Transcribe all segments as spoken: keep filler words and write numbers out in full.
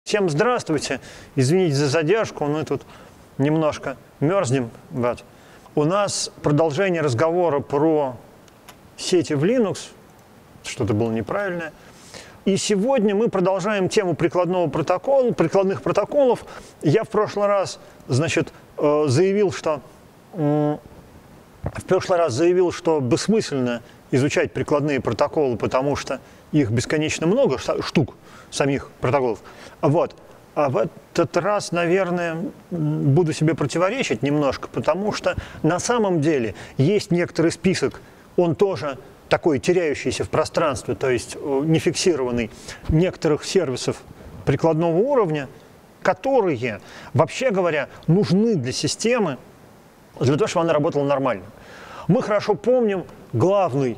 Всем здравствуйте. Извините за задержку, мы тут немножко мерзнем. Вот. У нас продолжение разговора про сети в Linux. Что-то было неправильное. И сегодня мы продолжаем тему прикладного протокола, прикладных протоколов. Я в прошлый раз, значит, заявил, что в прошлый раз заявил, что бессмысленно изучать прикладные протоколы, потому что их бесконечно много штук, самих протоколов. Вот. А в этот раз, наверное, буду себе противоречить немножко, потому что на самом деле есть некоторый список, он тоже такой теряющийся в пространстве, то есть не фиксированный, некоторых сервисов прикладного уровня, которые, вообще говоря, нужны для системы, для того, чтобы она работала нормально. Мы хорошо помним главный,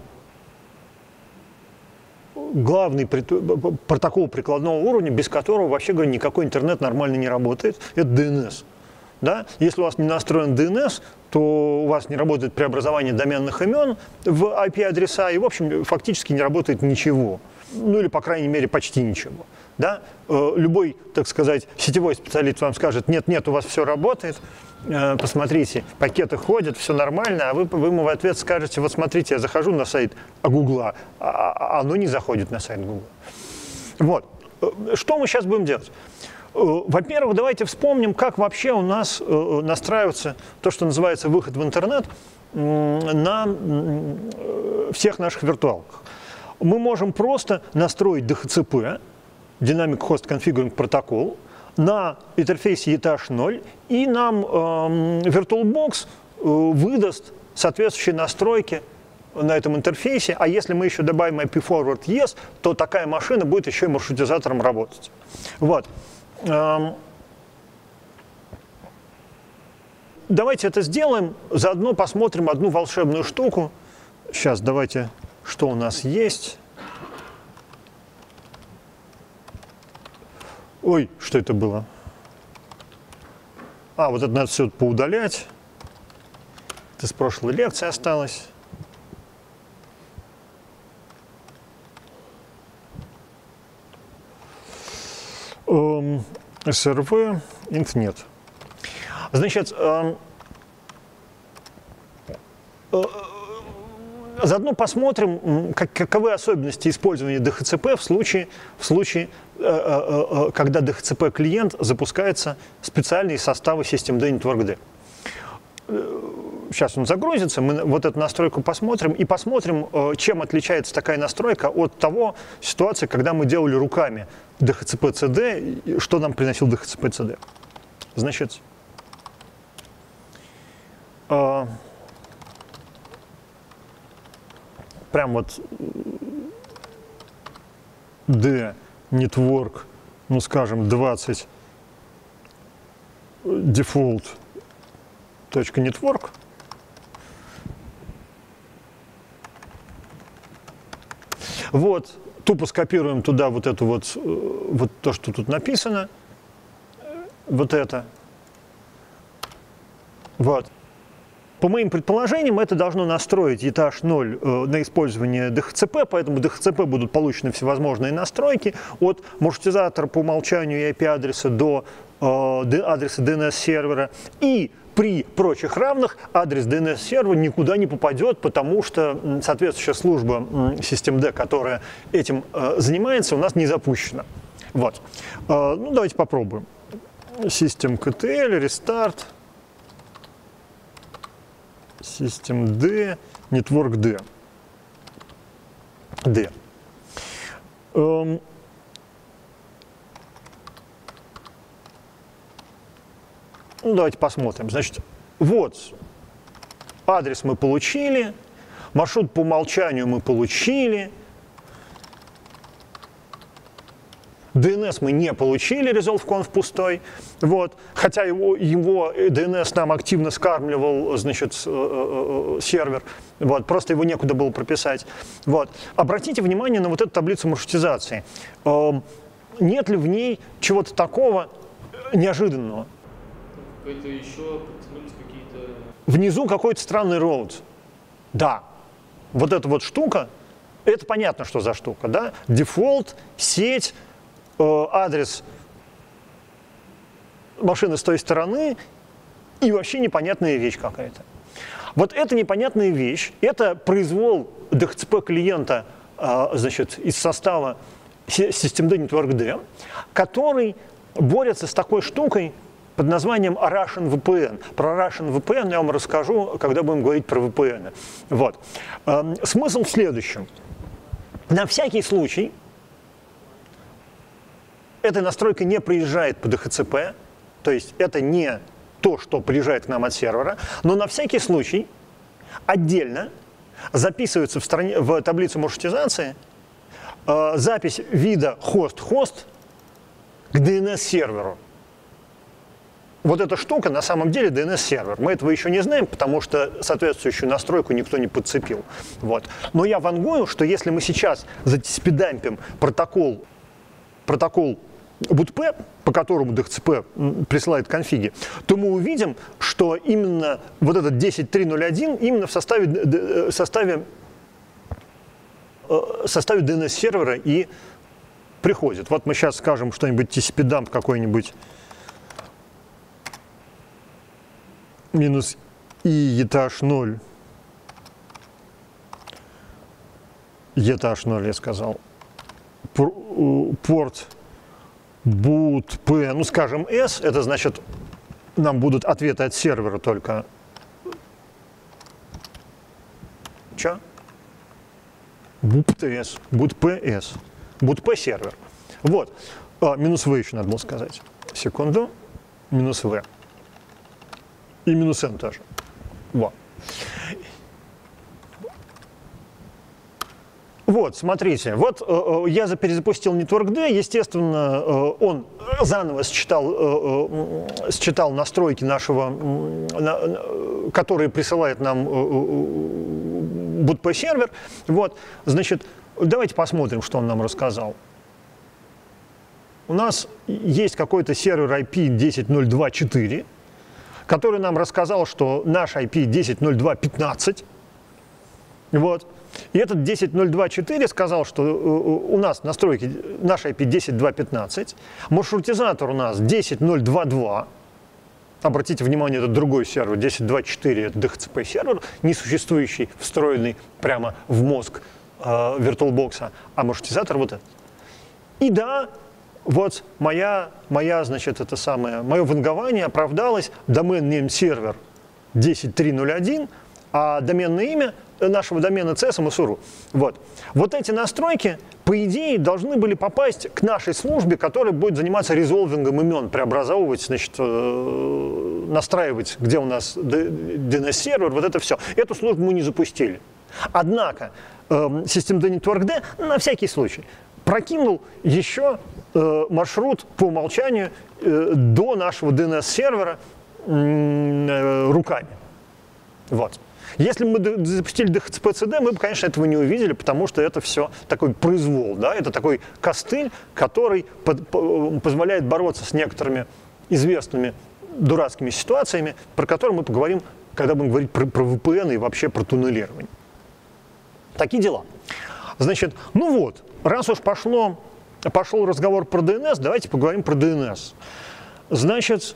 главный протокол прикладного уровня, без которого, вообще говоря, никакой интернет нормально не работает, это ди эн эс. Да? Если у вас не настроен ди эн эс, то у вас не работает преобразование доменных имен в ай пи-адреса, и, в общем, фактически не работает ничего. Ну или, по крайней мере, почти ничего. Да? Любой, так сказать, сетевой специалист вам скажет: нет-нет, у вас все работает, посмотрите, пакеты ходят, все нормально, а вы, вы ему в ответ скажете: вот смотрите, я захожу на сайт Гугла, а оно не заходит на сайт Гугла. Вот. Что мы сейчас будем делать? Во-первых, давайте вспомним, как вообще у нас настраивается то, что называется выход в интернет на всех наших виртуалках. Мы можем просто настроить ди эйч си пи, Dynamic Host Configuring Protocol, на интерфейсе и ти эйч ноль, и нам э, VirtualBox э, выдаст соответствующие настройки на этом интерфейсе, а если мы еще добавим ай пи forward yes, то такая машина будет еще и маршрутизатором работать. Вот. Эм, давайте это сделаем, заодно посмотрим одну волшебную штуку. Сейчас давайте, что у нас есть. Ой, что это было? А, вот это надо все поудалять. Это с прошлой лекции осталось. Эм, эс эр ви, инт нет. Значит, эм, э, заодно посмотрим, как, каковы особенности использования ди эйч си пи в случае, в случае когда ди эйч си пи-клиент запускается специально из состава системд networkd. Сейчас он загрузится, мы вот эту настройку посмотрим и посмотрим, чем отличается такая настройка от того ситуации, когда мы делали руками ди эйч си пи-cd, что нам приносил ди эйч си пи-cd. Значит, прям вот D network, ну скажем, двадцать default.network. Вот, тупо скопируем туда вот эту вот, вот то, что тут написано, вот это. Вот. По моим предположениям, это должно настроить и ти эйч ноль э, на использование ди эйч си пи, поэтому ди эйч си пи будут получены всевозможные настройки от маршрутизатора по умолчанию и ай пи-адреса до э, адреса ди эн эс-сервера. И при прочих равных адрес ди эн эс-сервера никуда не попадет, потому что соответствующая служба systemd, которая этим э, занимается, у нас не запущена. Вот. Э, ну, давайте попробуем. Systemctl, restart. Systemd, networkd. D. Эм. Ну, давайте посмотрим. Значит, вот адрес мы получили, маршрут по умолчанию мы получили, ди эн эс мы не получили, resolve.conf пустой, вот, хотя его, его ди эн эс нам активно скармливал, значит, сервер, вот, просто его некуда было прописать. Вот. Обратите внимание на вот эту таблицу маршрутизации. Нет ли в ней чего-то такого неожиданного? Какой-то еще подтянулись какие-то... Внизу какой-то странный роут. Да, вот эта вот штука, это понятно, что за штука, да? Дефолт, сеть, э, адрес машина с той стороны, и вообще непонятная вещь какая-то. Вот эта непонятная вещь, это произвол ди эйч си пи клиента, значит, из состава Systemd Network D, который борется с такой штукой под названием Russian ви пи эн. Про Russian ви пи эн я вам расскажу, когда будем говорить про ви пи эн. Вот. Смысл в следующем. На всякий случай эта настройка не приезжает по ди эйч си пи, то есть это не то, что приезжает к нам от сервера, но на всякий случай отдельно записывается в, стране, в таблицу маршрутизации э, запись вида хост-хост к ди эн эс-серверу. Вот эта штука на самом деле ди эн эс-сервер. Мы этого еще не знаем, потому что соответствующую настройку никто не подцепил. Вот. Но я вангую, что если мы сейчас заспидампим протокол, протокол bootp, по которому ди эйч си пи присылает конфиги, то мы увидим, что именно вот этот десять точка три точка ноль один именно в составе, составе, составе ди эн эс-сервера и приходит. Вот мы сейчас скажем что-нибудь ти си пи-дамп какой-нибудь минус и etH ноль. etH ноль я сказал. Порт bootp, ну скажем S, это значит, нам будут ответы от сервера только. Че? bootps, bootps, bootp сервер. Вот. А, минус V еще надо было сказать. Секунду. Минус V. И минус N тоже. Вот. Вот, смотрите, вот э, я перезапустил Network D, естественно, э, он заново считал, э, э, считал настройки нашего, э, на, которые присылает нам э, э, bootp сервер. Вот, значит, давайте посмотрим, что он нам рассказал. У нас есть какой-то сервер ай пи десять точка ноль два точка четыре, который нам рассказал, что наш ай пи десять точка ноль два точка пятнадцать. Вот. И этот десять точка ноль два точка четыре сказал, что у нас настройки наш ай пи десять точка два точка пятнадцать, маршрутизатор у нас десять точка ноль два точка два. Обратите внимание, это другой сервер, десять точка два точка четыре, это ди эйч си пи сервер, не существующий, встроенный прямо в мозг э, VirtualBox, а маршрутизатор вот этот. И да, вот моя, моя, значит, это самое, мое вангование оправдалось, домен name сервер десять точка три точка ноль один, а доменное имя нашего домена си эс эм эс точка ру. Вот. Вот эти настройки, по идее, должны были попасть к нашей службе, которая будет заниматься резолвингом имен, преобразовывать, значит, э, настраивать, где у нас ди эн эс-сервер, вот это все. Эту службу мы не запустили. Однако э, Systemd Network D на всякий случай прокинул еще э, маршрут по умолчанию э, до нашего ди эн эс-сервера э, руками. Вот. Если бы мы запустили ди эйч си пи-си ди, мы бы, конечно, этого не увидели, потому что это все такой произвол, да? Это такой костыль, который под, по, позволяет бороться с некоторыми известными дурацкими ситуациями, про которые мы поговорим, когда будем говорить про, про ви пи эн и вообще про туннелирование. Такие дела. Значит, ну вот, раз уж пошло, пошел разговор про ди эн эс, давайте поговорим про ди эн эс. Значит,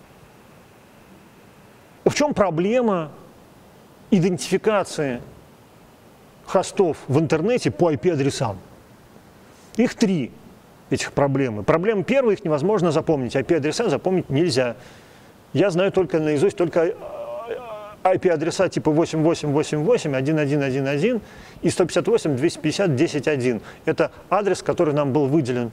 в чем проблема идентификации хостов в интернете по ай пи-адресам? Их три, этих проблемы. Проблема первая, их невозможно запомнить. ай пи-адреса запомнить нельзя. Я знаю только наизусть только ай пи-адреса типа восемь восемь восемь восемь, один один один один и сто пятьдесят восемь двести пятьдесят десять один. Это адрес, который нам был выделен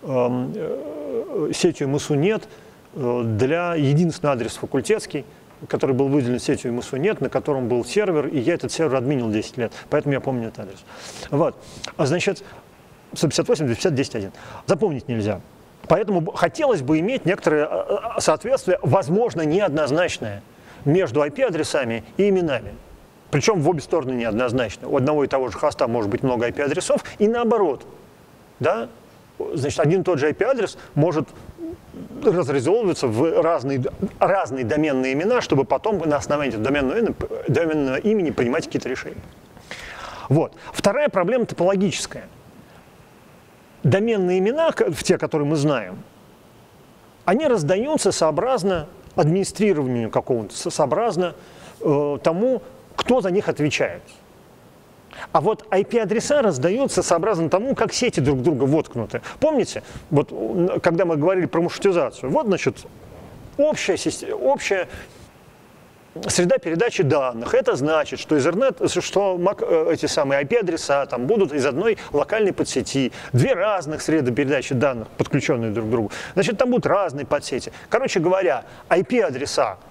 э, сетью МСУ.нет э, для единственный адрес факультетский, который был выделен сетью МСУ.нет, на котором был сервер, и я этот сервер админил десять лет, поэтому я помню этот адрес. Вот. А значит, сто пятьдесят восемь двести пятьдесят десять один. Запомнить нельзя. Поэтому хотелось бы иметь некоторое соответствие, возможно, неоднозначное, между ай пи-адресами и именами. Причем в обе стороны неоднозначно. У одного и того же хоста может быть много ай пи-адресов, и наоборот. Да? Значит, один и тот же ай пи-адрес может разрезолвиться в разные, разные доменные имена, чтобы потом на основании доменного, доменного имени принимать какие-то решения. Вот. Вторая проблема топологическая. Доменные имена, те, которые мы знаем, они раздаются сообразно администрированию какому-то, сообразно э, тому, кто за них отвечает. А вот ай пи-адреса раздаются сообразно тому, как сети друг друга воткнуты. Помните, вот когда мы говорили про маршрутизацию, вот, значит, общая, общая среда передачи данных. Это значит, что Ethernet, что эти самые ай пи-адреса там будут из одной локальной подсети. Две разных среды передачи данных, подключенные друг к другу. Значит, там будут разные подсети. Короче говоря, ай пи-адреса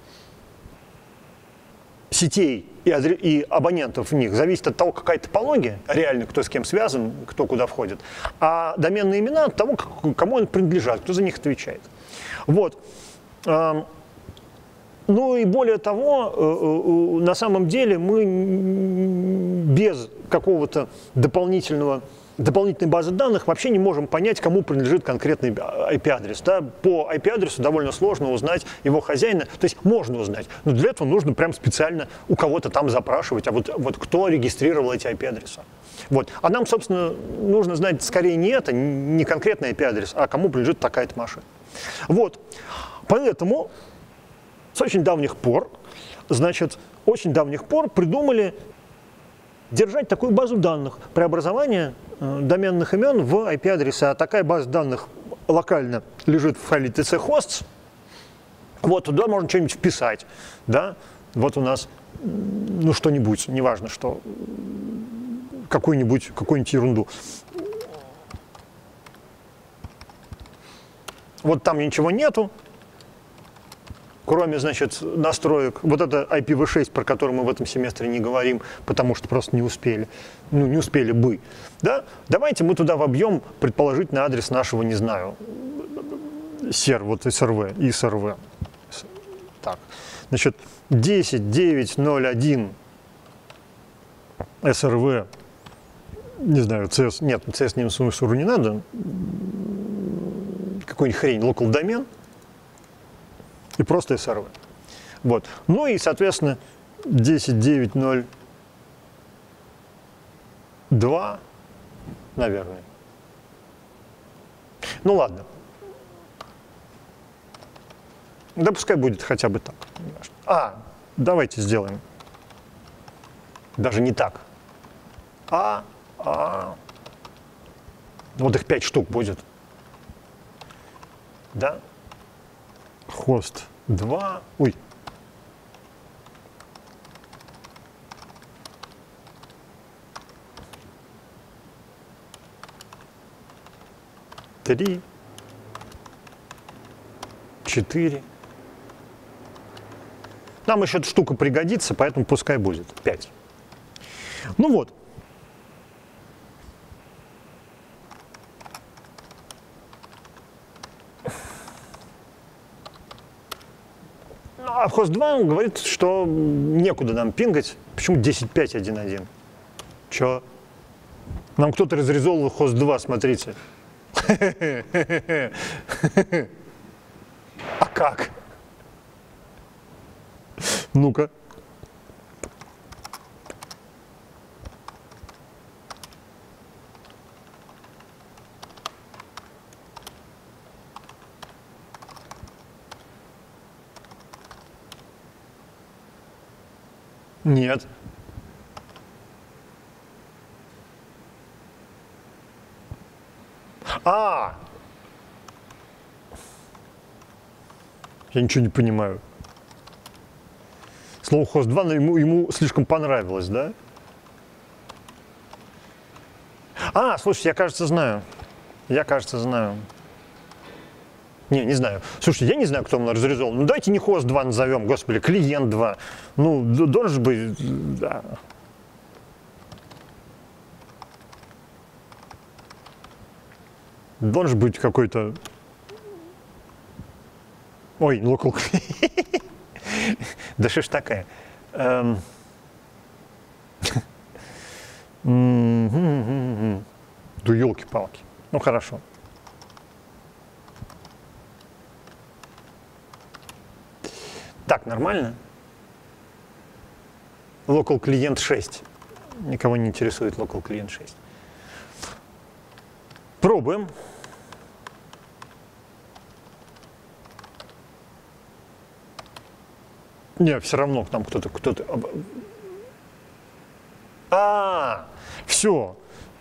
сетей и, и абонентов в них зависит от того, какая топология, реально кто с кем связан, кто куда входит, а доменные имена от того, кому они принадлежат, кто за них отвечает. Вот. Ну и более того, на самом деле мы без какого-то дополнительного дополнительной базы данных вообще не можем понять, кому принадлежит конкретный ай пи-адрес. Да? По ай пи-адресу довольно сложно узнать его хозяина, то есть можно узнать, но для этого нужно прям специально у кого-то там запрашивать, а вот, вот кто регистрировал эти ай пи-адреса. Вот. А нам, собственно, нужно знать скорее не это, не конкретный ай пи-адрес, а кому принадлежит такая-то машина. Вот. Поэтому с очень давних пор, значит, очень давних пор придумали держать такую базу данных, преобразование э, доменных имен в ай пи-адреса. А такая база данных локально лежит в файле ти си hosts. Вот туда можно что-нибудь вписать. Да? Вот у нас, ну, что-нибудь, неважно что, какую-нибудь какую-нибудь ерунду. Вот там ничего нету, кроме, значит, настроек. Вот это ай пи ви шесть, про который мы в этом семестре не говорим, потому что просто не успели. Ну, не успели бы. Да? Давайте мы туда вобьем предположительный адрес нашего, не знаю, сер, вот эс эр ви, ай эс эр ви. Так, значит, десять девять ноль один эс эр ви, не знаю, си эс, нет, си эс немсуру не надо, какой-нибудь хрень, local домен, и просто эс эр ви. Вот. Ну и, соответственно, десять девять ноль два, наверное. Ну ладно. Да пускай будет хотя бы так. А, давайте сделаем. Даже не так. А, а. Вот их пять штук будет. Да? Хост два. Ой. Три. Четыре. Нам еще эта штука пригодится, поэтому пускай будет. Пять. Ну вот. А хост два говорит, что некуда нам пингать. Почему десять пять один один? Че? Нам кто-то разрезал хост два, смотрите. А как? Ну-ка. Нет. А! Я ничего не понимаю. Слово хост два, но ему, ему слишком понравилось, да? А, слушайте, я, кажется, знаю. Я, кажется, знаю. Не, не знаю. Слушайте, я не знаю, кто он разрезал. Ну, давайте не хост два назовем, господи, клиент два. Ну, должен быть... Да. Должен быть какой-то... Ой, local... Да что ж такая? Да елки-палки. Ну, хорошо. Так, нормально? Local клиент шесть. Никого не интересует local клиент шесть. Пробуем. Не, все равно там кто-то, кто-то... А, все.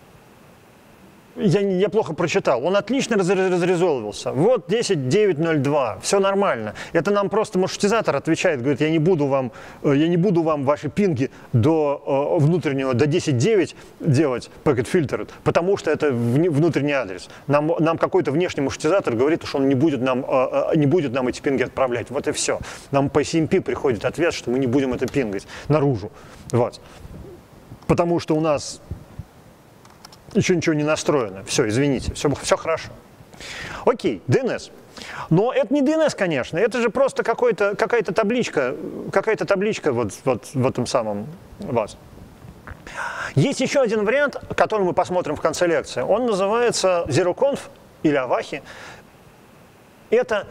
Я, я плохо прочитал. Он отлично разрезолвился. Вот десять девять ноль два. Все нормально. Это нам просто маршрутизатор отвечает. Говорит, я не буду вам, я не буду вам ваши пинги до э, внутреннего, до десять девять делать, packet filtered, потому что это внутренний адрес. Нам, нам какой-то внешний маршрутизатор говорит, что он не будет, нам, э, не будет нам эти пинги отправлять. Вот и все. Нам по си эм пи приходит ответ, что мы не будем это пингать наружу. Вот. Потому что у нас еще ничего не настроено. Все, извините, все, все хорошо. Окей, ди эн эс. Но это не ди эн эс, конечно, это же просто какая-то табличка, какая-то табличка вот, вот в этом самом вас. Есть еще один вариант, который мы посмотрим в конце лекции. Он называется ZeroConf или Авахи. Это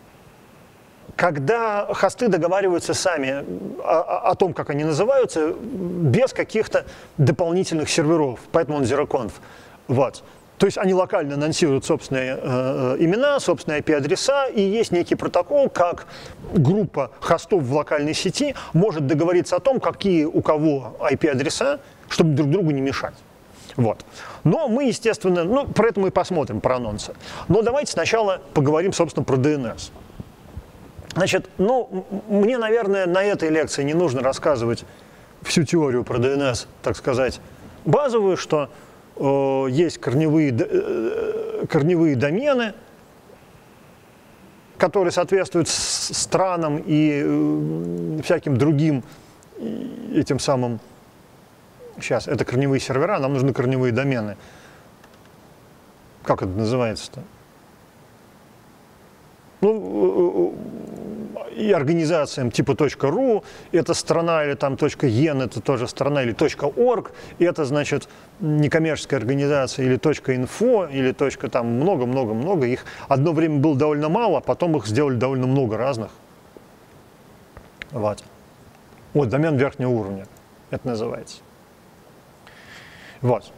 когда хосты договариваются сами о, о том, как они называются, без каких-то дополнительных серверов. Поэтому он ZeroConf. Вот. То есть они локально анонсируют собственные э, имена, собственные ай пи-адреса, и есть некий протокол, как группа хостов в локальной сети может договориться о том, какие у кого ай пи-адреса, чтобы друг другу не мешать. Вот. Но мы, естественно, ну, про это мы и посмотрим, про анонсы. Но давайте сначала поговорим, собственно, про ди эн эс. Значит, ну, мне, наверное, на этой лекции не нужно рассказывать всю теорию про ди эн эс, так сказать, базовую, что э, есть корневые, э, корневые домены, которые соответствуют странам и э, всяким другим этим самым. Сейчас, это корневые сервера, нам нужны корневые домены. Как это называется-то? Ну, и организациям типа .ру, это страна, или там .en, это тоже страна, или .org, это, значит, некоммерческая организация, или .info, или там много-много-много. Их одно время было довольно мало, потом их сделали довольно много разных. Вот. Вот, домен верхнего уровня, это называется. Вот.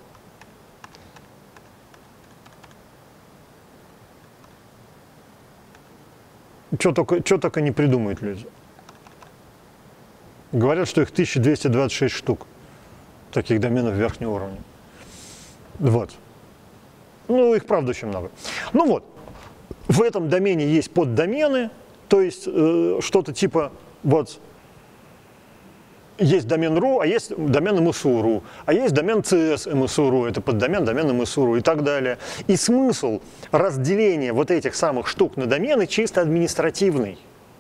Что только, что только не придумают люди. Говорят, что их тысяча двести двадцать шесть штук, таких доменов верхнего уровня. Вот. Ну, их, правда, очень много. Ну вот, в этом домене есть поддомены, то есть э, что-то типа, вот, есть домен .ru, а есть домен эм эс ю.ру, а есть домен си эс эм эс ю.ру, это поддомен домен эм эс ю.ру и так далее. И смысл разделения вот этих самых штук на домены чисто административный.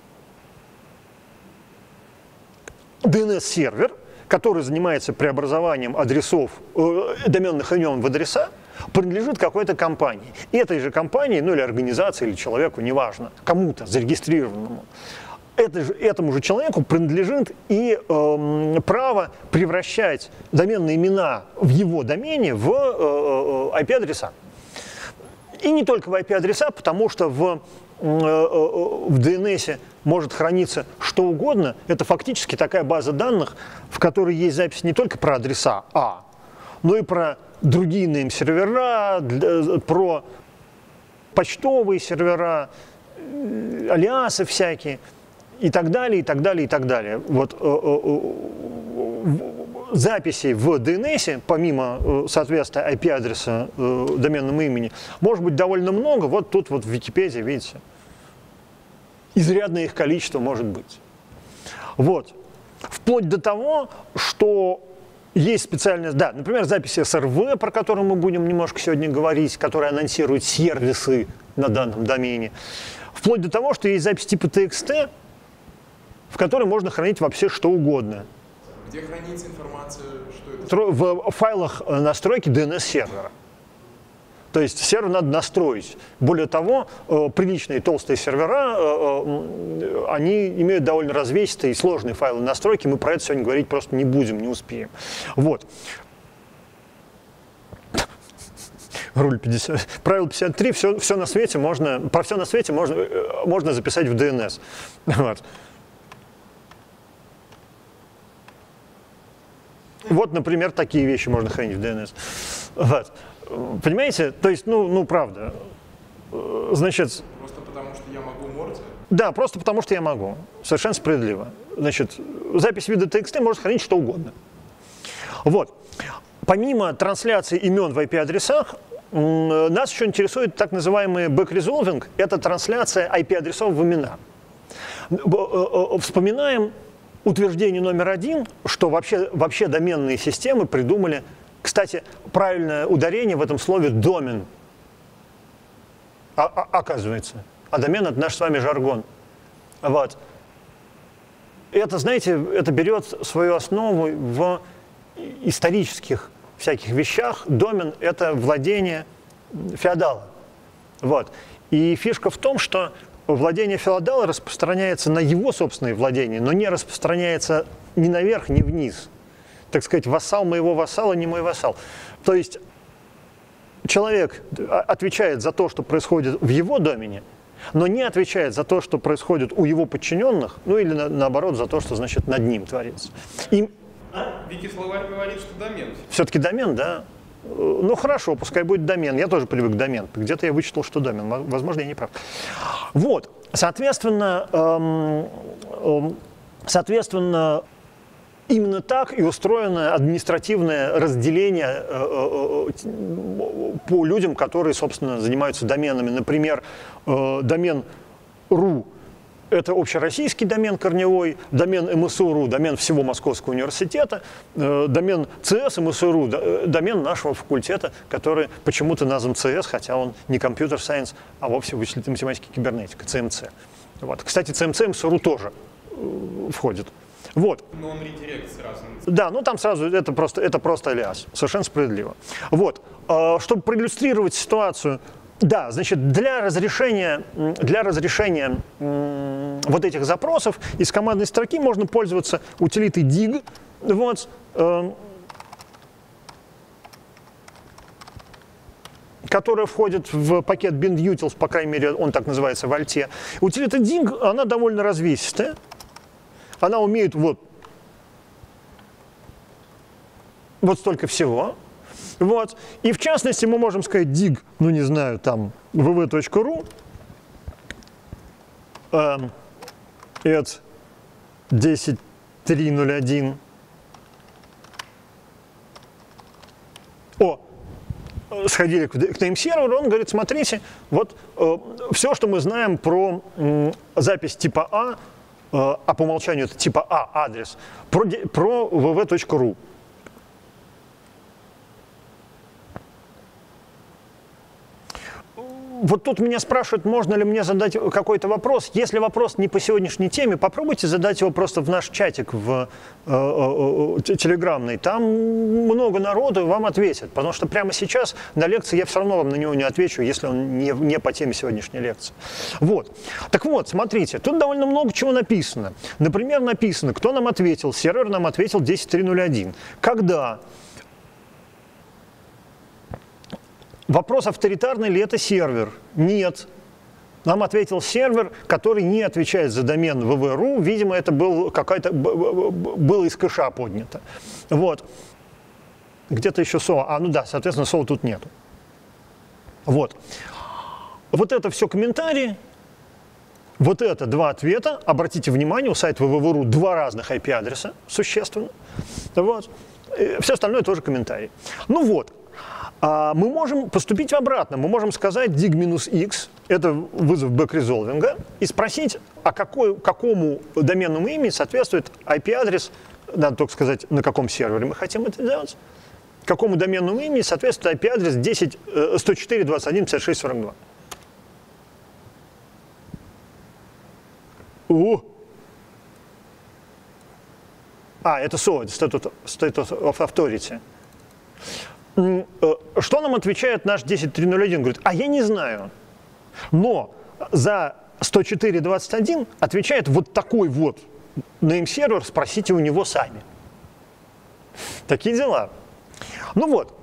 ди эн эс-сервер, который занимается преобразованием адресов, э, доменных имен в адреса, принадлежит какой-то компании. Этой же компании, ну или организации, или человеку, неважно, кому-то зарегистрированному. Это же, этому же человеку принадлежит и э, право превращать доменные имена в его домене в э, ай пи-адреса. И не только в ай пи-адреса, потому что в, э, в ди эн эс может храниться что угодно. Это фактически такая база данных, в которой есть запись не только про адреса А, но и про другие нейм-сервера, про почтовые сервера, алиасы всякие. И так далее, и так далее, и так далее. Вот, э, э, э, записей в ди эн эс, помимо э, соответствия ай пи-адреса э, доменному имени, может быть довольно много. Вот тут вот в Википедии, видите, изрядное их количество может быть. Вот. Вплоть до того, что есть специальная, да, например, запись эс эр ви, про которую мы будем немножко сегодня говорить, которая анонсирует сервисы на данном домене. Вплоть до того, что есть запись типа ти экс ти, в которой можно хранить вообще что угодно. Где хранится информация, что это? В файлах настройки ди эн эс-сервера. То есть сервер надо настроить. Более того, приличные толстые сервера, они имеют довольно развесистые и сложные файлы настройки. Мы про это сегодня говорить просто не будем, не успеем. Вот. Руль пятьдесят. Правило пятьдесят три. Все, все на свете можно, про все на свете можно, можно записать в ди эн эс. Вот. Вот, например, такие вещи можно хранить в ди эн эс. Вот. Понимаете? То есть, ну, ну, правда. Значит... Просто потому, что я могу Морзе? Да, просто потому что я могу. Совершенно справедливо. Значит, запись вида txt может хранить что угодно. Вот. Помимо трансляции имен в ай пи-адресах, нас еще интересует так называемый back-resolving. Это трансляция ай пи-адресов в имена. Вспоминаем утверждение номер один, что вообще, вообще доменные системы придумали. Кстати, правильное ударение в этом слове «домен». А, а, оказывается. А домен – это наш с вами жаргон. Вот. Это, знаете, это берет свою основу в исторических всяких вещах. Домен – это владение феодала. Вот. И фишка в том, что владение феодала распространяется на его собственные владения, но не распространяется ни наверх, ни вниз. Так сказать, вассал моего вассала не мой вассал. То есть человек отвечает за то, что происходит в его домене, но не отвечает за то, что происходит у его подчиненных, ну или на, наоборот, за то, что, значит, над ним творится. И... А? Вики-словарь говорит, что домен. Все-таки домен, да? Ну хорошо, пускай будет домен. Я тоже привык к домен. Где-то я вычитал, что домен. Возможно, я не прав. Вот, соответственно, эм, эм, соответственно, именно так и устроено административное разделение э, э, по людям, которые, собственно, занимаются доменами. Например, э, домен .ру – это общероссийский домен корневой, домен эм эс у точка ру – домен всего Московского университета, э, домен цэ эс эм эс у точка ру – домен нашего факультета, который почему-то назван цэ эс, хотя он не компьютер сайенс, а вовсе вычислительная математика и кибернетика, цэ эм цэ. Вот. Кстати, цэ эм цэ эм эс у точка ру тоже э, входит. Вот. Но он редирект сразу. Да, ну там сразу это просто, это просто алиас. Совершенно справедливо. Вот. Чтобы проиллюстрировать ситуацию, да, значит, для разрешения, для разрешения вот этих запросов из командной строки можно пользоваться утилитой dig. Вот. Которая входит в пакет bindutils, по крайней мере, он так называется в альте. Утилита dig, она довольно развесистая. Она умеет вот, вот столько всего. Вот. И в частности мы можем сказать dig, ну не знаю, там, ви ви точка ру, эм, это десять три ноль один. О, сходили к name-серверу, он говорит, смотрите, вот э, все, что мы знаем про э, запись типа А, а по умолчанию это типа А адрес, про, про ви ви точка ру. Вот тут меня спрашивают, можно ли мне задать какой-то вопрос. Если вопрос не по сегодняшней теме, попробуйте задать его просто в наш чатик в э, э, телеграмный. Там много народу, вам ответят. Потому что прямо сейчас на лекции я все равно вам на него не отвечу, если он не, не по теме сегодняшней лекции. Вот. Так вот, смотрите, тут довольно много чего написано. Например, написано, кто нам ответил. Сервер нам ответил десять три ноль один. Когда? Вопрос, авторитарный ли это сервер? Нет. Нам ответил сервер, который не отвечает за домен ви ви точка ру. Видимо, это был какая-то, было из кэша поднято. Вот. Где-то еще соу. А, ну да, соответственно, соу тут нету. Вот. Вот это все комментарии. Вот это два ответа. Обратите внимание, у сайта ви ви точка ру два разных ай пи-адреса, существенно. Вот. И все остальное тоже комментарии. Ну вот. А мы можем поступить в обратно. Мы можем сказать dig-x, это вызов бэк-резолвинга, и спросить, а какой, какому доменному имени соответствует ай пи-адрес, надо только сказать, на каком сервере мы хотим это делать, какому доменному имени соответствует ай пи-адрес десять сто четыре точка двадцать один точка пятьдесят шесть точка сорок два. О! А, это эс о, Statute of Authority. Что нам отвечает наш десять три ноль один? Говорит, а я не знаю. Но за сто четыре точка двадцать один отвечает вот такой вот name-сервер, спросите у него сами. Такие дела. Ну вот.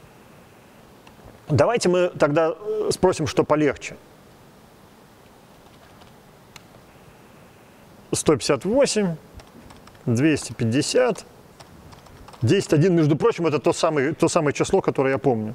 Давайте мы тогда спросим, что полегче. сто пятьдесят восемь, двести пятьдесят. десять один, между прочим, это то самое, то самое число, которое я помню.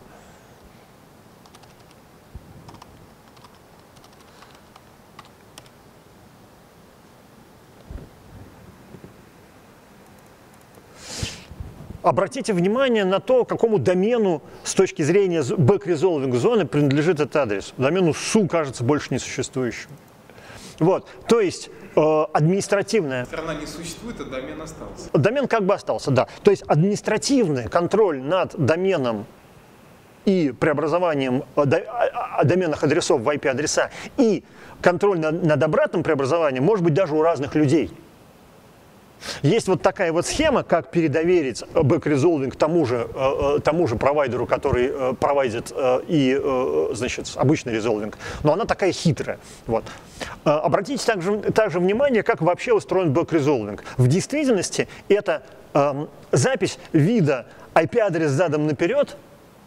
Обратите внимание на то, какому домену с точки зрения бэк-резолвинг зоны принадлежит этот адрес. Домену су кажется больше не существующим. Вот, то есть э, административная... Страна не существует, а домен остался. Домен как бы остался, да. То есть административный контроль над доменом и преобразованием о, о, о доменных адресов в ай пи-адреса и контроль над, над обратным преобразованием может быть даже у разных людей. Есть вот такая вот схема, как передоверить бэк-резолвинг тому же, э, тому же провайдеру, который э, провайдит э, и, э, значит, обычный резолвинг. Но она такая хитрая. Вот. Э, обратите также, также внимание, как вообще устроен бэк-резолвинг. В действительности это э, запись вида ай пи-адрес задом наперед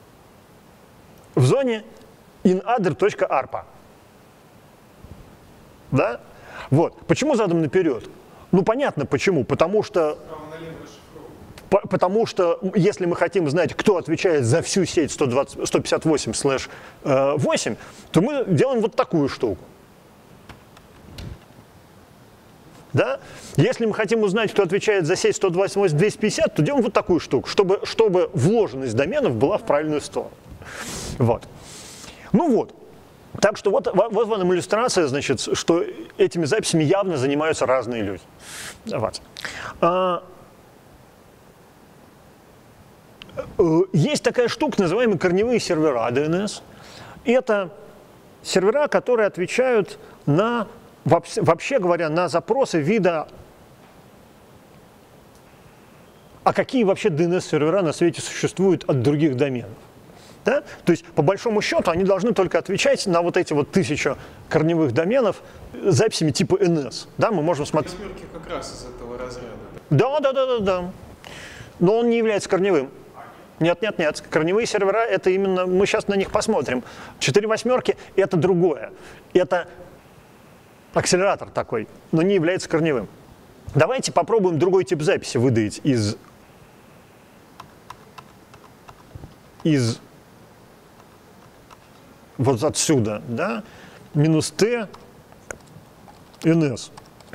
в зоне inadder.arpa. Да? Вот. Почему задом наперед? Ну, понятно почему. Потому что, по, потому что если мы хотим знать, кто отвечает за всю сеть сто пятьдесят восемь слэш восемь, то мы делаем вот такую штуку. Да? Если мы хотим узнать, кто отвечает за сеть сто двадцать восемь двести пятьдесят, то делаем вот такую штуку, чтобы, чтобы вложенность доменов была в правильную сторону. Вот. Ну вот. Так что вот, вот вам иллюстрация, значит, что этими записями явно занимаются разные люди. Вот. А, есть такая штука, называемая корневые сервера ди эн эс. Это сервера, которые отвечают на, вообще говоря, на запросы вида, а какие вообще ди эн эс-сервера на свете существуют от других доменов. Да? То есть, по большому счету, они должны только отвечать на вот эти вот тысячу корневых доменов записями типа эн эс. Да, мы можем смотреть. Восьмерки как раз из этого разряда. Да, да, да, да, да. Но он не является корневым. Нет, нет, нет. Корневые сервера — это именно, мы сейчас на них посмотрим. Четыре восьмерки — это другое. Это акселератор такой, но не является корневым. Давайте попробуем другой тип записи выдавить из, из вот отсюда, да, минус t ns.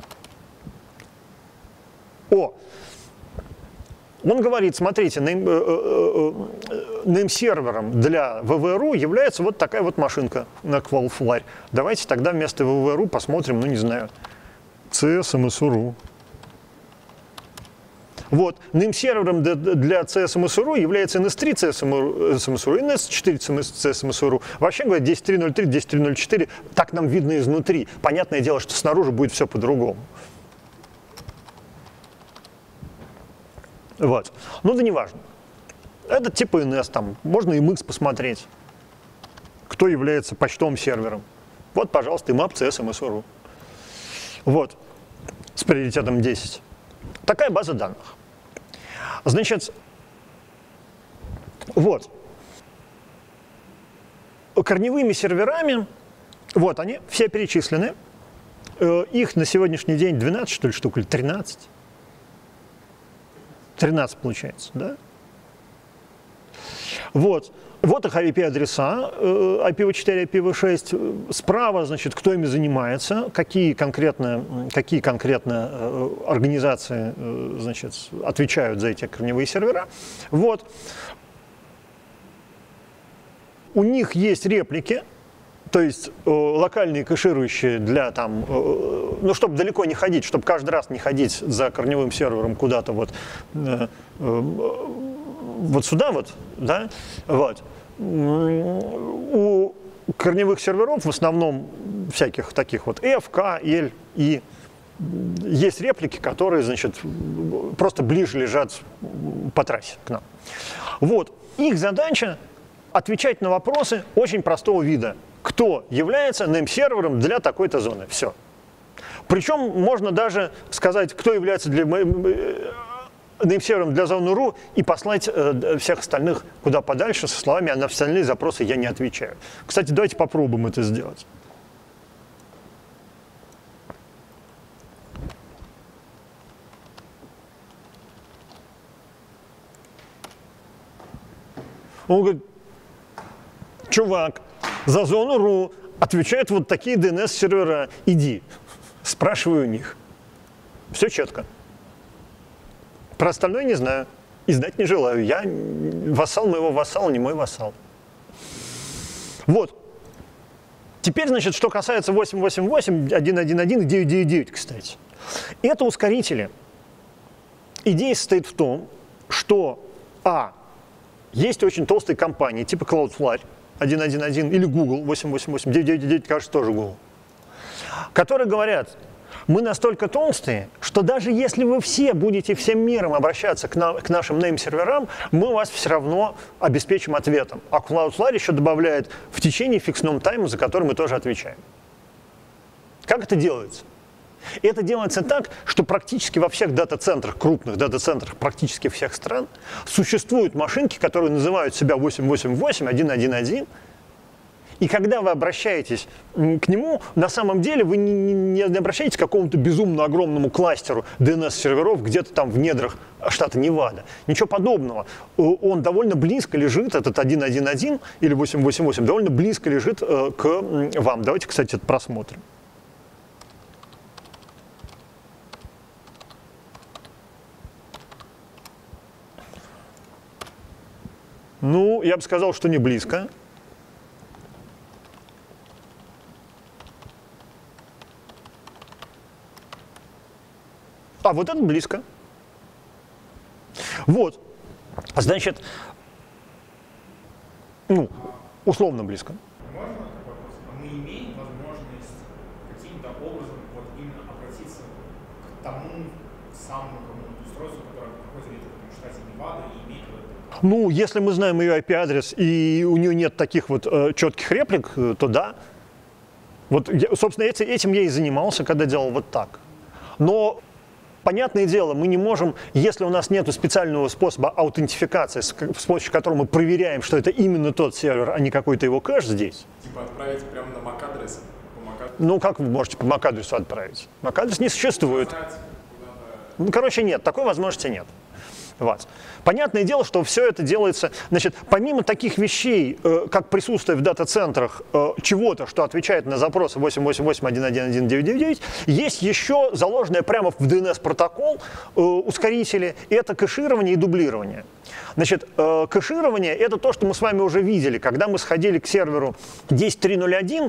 О, он говорит, смотрите, нейм-сервером для ви ви эр у является вот такая вот машинка на Qualflare. Давайте тогда вместо ви ви эр у посмотрим, ну не знаю, си эс эм эс эр у. Вот, нейм-сервером для си эс эм эс эр у является эн эс три си эс эм эс эр у, эн эс четыре си эс эм эс эр у. Вообще говоря, десять точка три ноль три, десять точка три ноль четыре, так нам видно изнутри. Понятное дело, что снаружи будет все по-другому. Вот. Ну да не важно. Это типа эн эс, там, можно эм икс посмотреть, кто является почтовым сервером. Вот, пожалуйста, имап си эс эм эс эр у. Вот, с приоритетом десять. Такая база данных. Значит, вот, корневыми серверами, вот они, все перечислены. Их на сегодняшний день двенадцать, что ли, штук, или тринадцать? тринадцать получается, да? Вот. Вот их ай пи-адреса, ай пи ви четыре, ай пи ви шесть. Справа, значит, кто ими занимается, какие конкретно, какие конкретно организации, значит, отвечают за эти корневые сервера. Вот. У них есть реплики, то есть э, локальные кэширующие для там, э, ну, чтобы далеко не ходить, чтобы каждый раз не ходить за корневым сервером куда-то вот, э, э, вот сюда вот, да, вот. У корневых серверов в основном всяких таких вот F, K, L, I есть реплики, которые, значит, просто ближе лежат по трассе к нам. Вот. Их задача отвечать на вопросы очень простого вида. Кто является нейм-сервером для такой-то зоны. Все. Причем можно даже сказать, кто является для нейм-сервером для зоны эр у и послать э, всех остальных куда подальше со словами, а на остальные запросы я не отвечаю. Кстати, давайте попробуем это сделать. Он говорит, чувак, за зону эр у отвечают вот такие ди эн эс-сервера. Иди, спрашивай у них. Все четко. Про остальное не знаю. И знать не желаю. Я вассал моего вассала, не мой вассал. Вот. Теперь, значит, что касается восемь восемь восемь, один один один и девять девять девять, кстати. Это ускорители. Идея состоит в том, что, а, есть очень толстые компании, типа Cloudflare один один один или Google восемь восемь восемь, девять девять девять, кажется, тоже Google, которые говорят, мы настолько толстые, что даже если вы все будете всем миром обращаться к, на, к нашим нейм-серверам, мы вас все равно обеспечим ответом. А Cloudflare еще добавляет в течение фиксном тайма, за который мы тоже отвечаем. Как это делается? И это делается так, что практически во всех дата-центрах, крупных дата-центрах практически всех стран существуют машинки, которые называют себя восемь восемь восемь, один один один. И когда вы обращаетесь к нему, на самом деле вы не, не, не обращаетесь к какому-то безумно огромному кластеру ди эн эс-серверов где-то там в недрах штата Невада. Ничего подобного. Он довольно близко лежит, этот один один один или восемь восемь восемь, довольно близко лежит э, к вам. Давайте, кстати, это просмотрим. Ну, я бы сказал, что не близко. А вот это близко. Вот. Значит, ну, условно близко. Можно такой вопрос? А мы имеем возможность каким-то образом вот именно обратиться к тому самому какому-то устройству, которое находится в штате Невада и имеет вот это? Ну, если мы знаем ее ай пи-адрес и у нее нет таких вот э, четких реплик, то да. Вот, я, собственно, этим я и занимался, когда делал вот так. Но понятное дело, мы не можем, если у нас нет специального способа аутентификации, с помощью которого мы проверяем, что это именно тот сервер, а не какой-то его кэш здесь. Типа отправить прямо на мак-адрес? Ну, как вы можете по мак-адресу отправить? Мак-адрес не существует. Ну, короче, нет, такой возможности нет. Вот. Понятное дело, что все это делается, значит, помимо таких вещей, э, как присутствие в дата-центрах э, чего-то, что отвечает на запросы восемь восемь восемь, один один один, девять девять девять, есть еще заложенное прямо в ди эн эс-протокол э, ускорители, и это кэширование и дублирование. Значит, э, кэширование — это то, что мы с вами уже видели, когда мы сходили к серверу десять точка три ноль один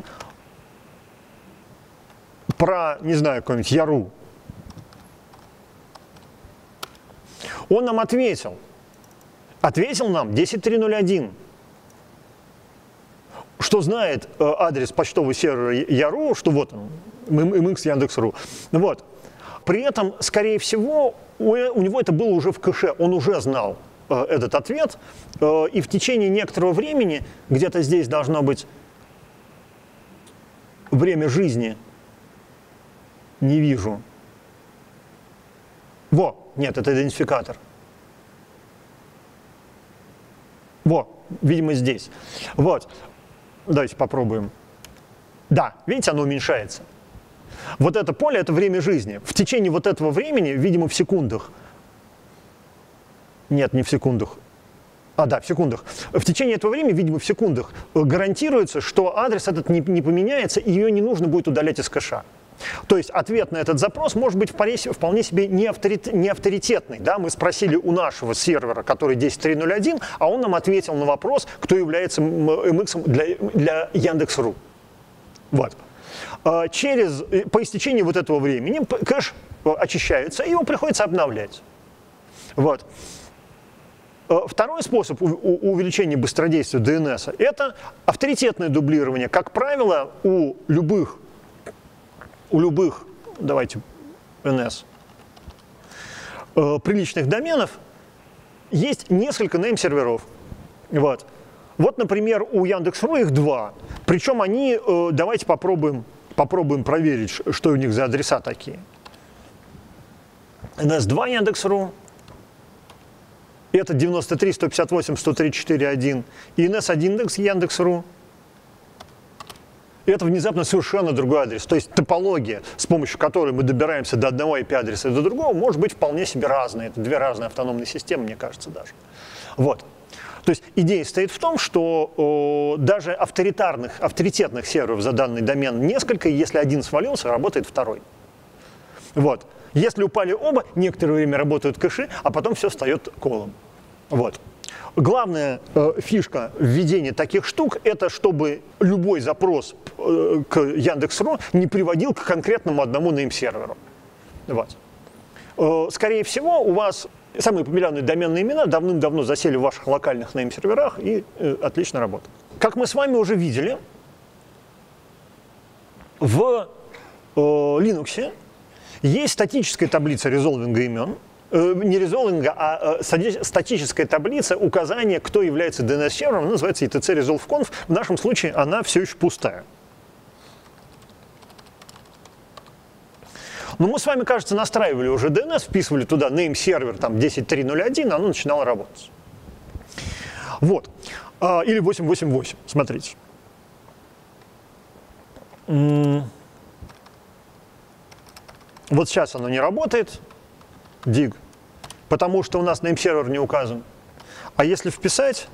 про, не знаю, какой-нибудь Яру. Он нам ответил. Ответил нам десять точка три ноль один, что знает э, адрес почтового сервера Яру, что вот он, эм икс Яндекс.ру. Вот. При этом, скорее всего, у, у него это было уже в кэше, он уже знал э, этот ответ, э, и в течение некоторого времени, где-то здесь должно быть время жизни, не вижу. Во, нет, это идентификатор. Во, видимо, здесь. Вот, давайте попробуем. Да, видите, оно уменьшается. Вот это поле — это время жизни. В течение вот этого времени, видимо, в секундах. Нет, не в секундах. А, да, в секундах. В течение этого времени, видимо, в секундах гарантируется, что адрес этот не, не поменяется, и ее не нужно будет удалять из кэша. То есть ответ на этот запрос может быть вполне себе не авторитетный. Да? Мы спросили у нашего сервера, который десять точка три ноль один, а он нам ответил на вопрос, кто является эм икс для, для Яндекс.ру. Вот. Через, по истечении вот этого времени кэш очищается, и его приходится обновлять. Вот. Второй способ увеличения быстродействия ди эн эс — это авторитетное дублирование. Как правило, у любых у любых, давайте, эн эс, э, приличных доменов есть несколько нейм-серверов. Вот. Вот, например, у Яндекс.ру их два. Причем они, э, давайте попробуем, попробуем проверить, что у них за адреса такие. эн эс два Яндекс.ру. Это девяносто три сто пятьдесят восемь сто тридцать четыре один. И эн эс один Яндекс.ру. И это внезапно совершенно другой адрес. То есть топология, с помощью которой мы добираемся до одного ай пи-адреса и до другого, может быть вполне себе разная. Это две разные автономные системы, мне кажется, даже. Вот. То есть идея стоит в том, что о, даже авторитарных, авторитетных серверов за данный домен несколько, и если один свалился, работает второй. Вот. Если упали оба, некоторое время работают кэши, а потом все встает колом. Вот. Главная э, фишка введения таких штук – это чтобы любой запрос э, к Яндекс.ру не приводил к конкретному одному нейм-серверу. Вот. Э, скорее всего, у вас самые популярные доменные имена давным-давно засели в ваших локальных нейм-серверах и э, отлично работают. Как мы с вами уже видели, в э, Linux есть статическая таблица резолвинга имен. Не резолвинга, а статическая таблица указания, кто является ди эн эс-сервером, называется и ти си resolve conf. В нашем случае она все еще пустая. Но мы с вами, кажется, настраивали уже ди эн эс, вписывали туда name сервер там десять точка три точка ноль один, оно начинало работать. Вот. Или восемь восемь восемь, смотрите. Вот сейчас оно не работает. Dig, потому что у нас name-сервер не указан. А если вписать,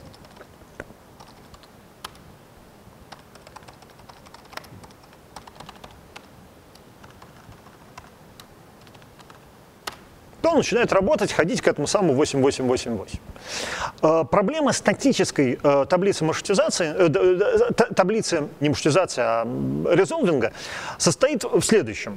то он начинает работать, ходить к этому самому восемь восемь восемь восемь. Э, проблема статической э, таблицы маршрутизации, э, таблицы не маршрутизации, а резолвинга состоит в следующем.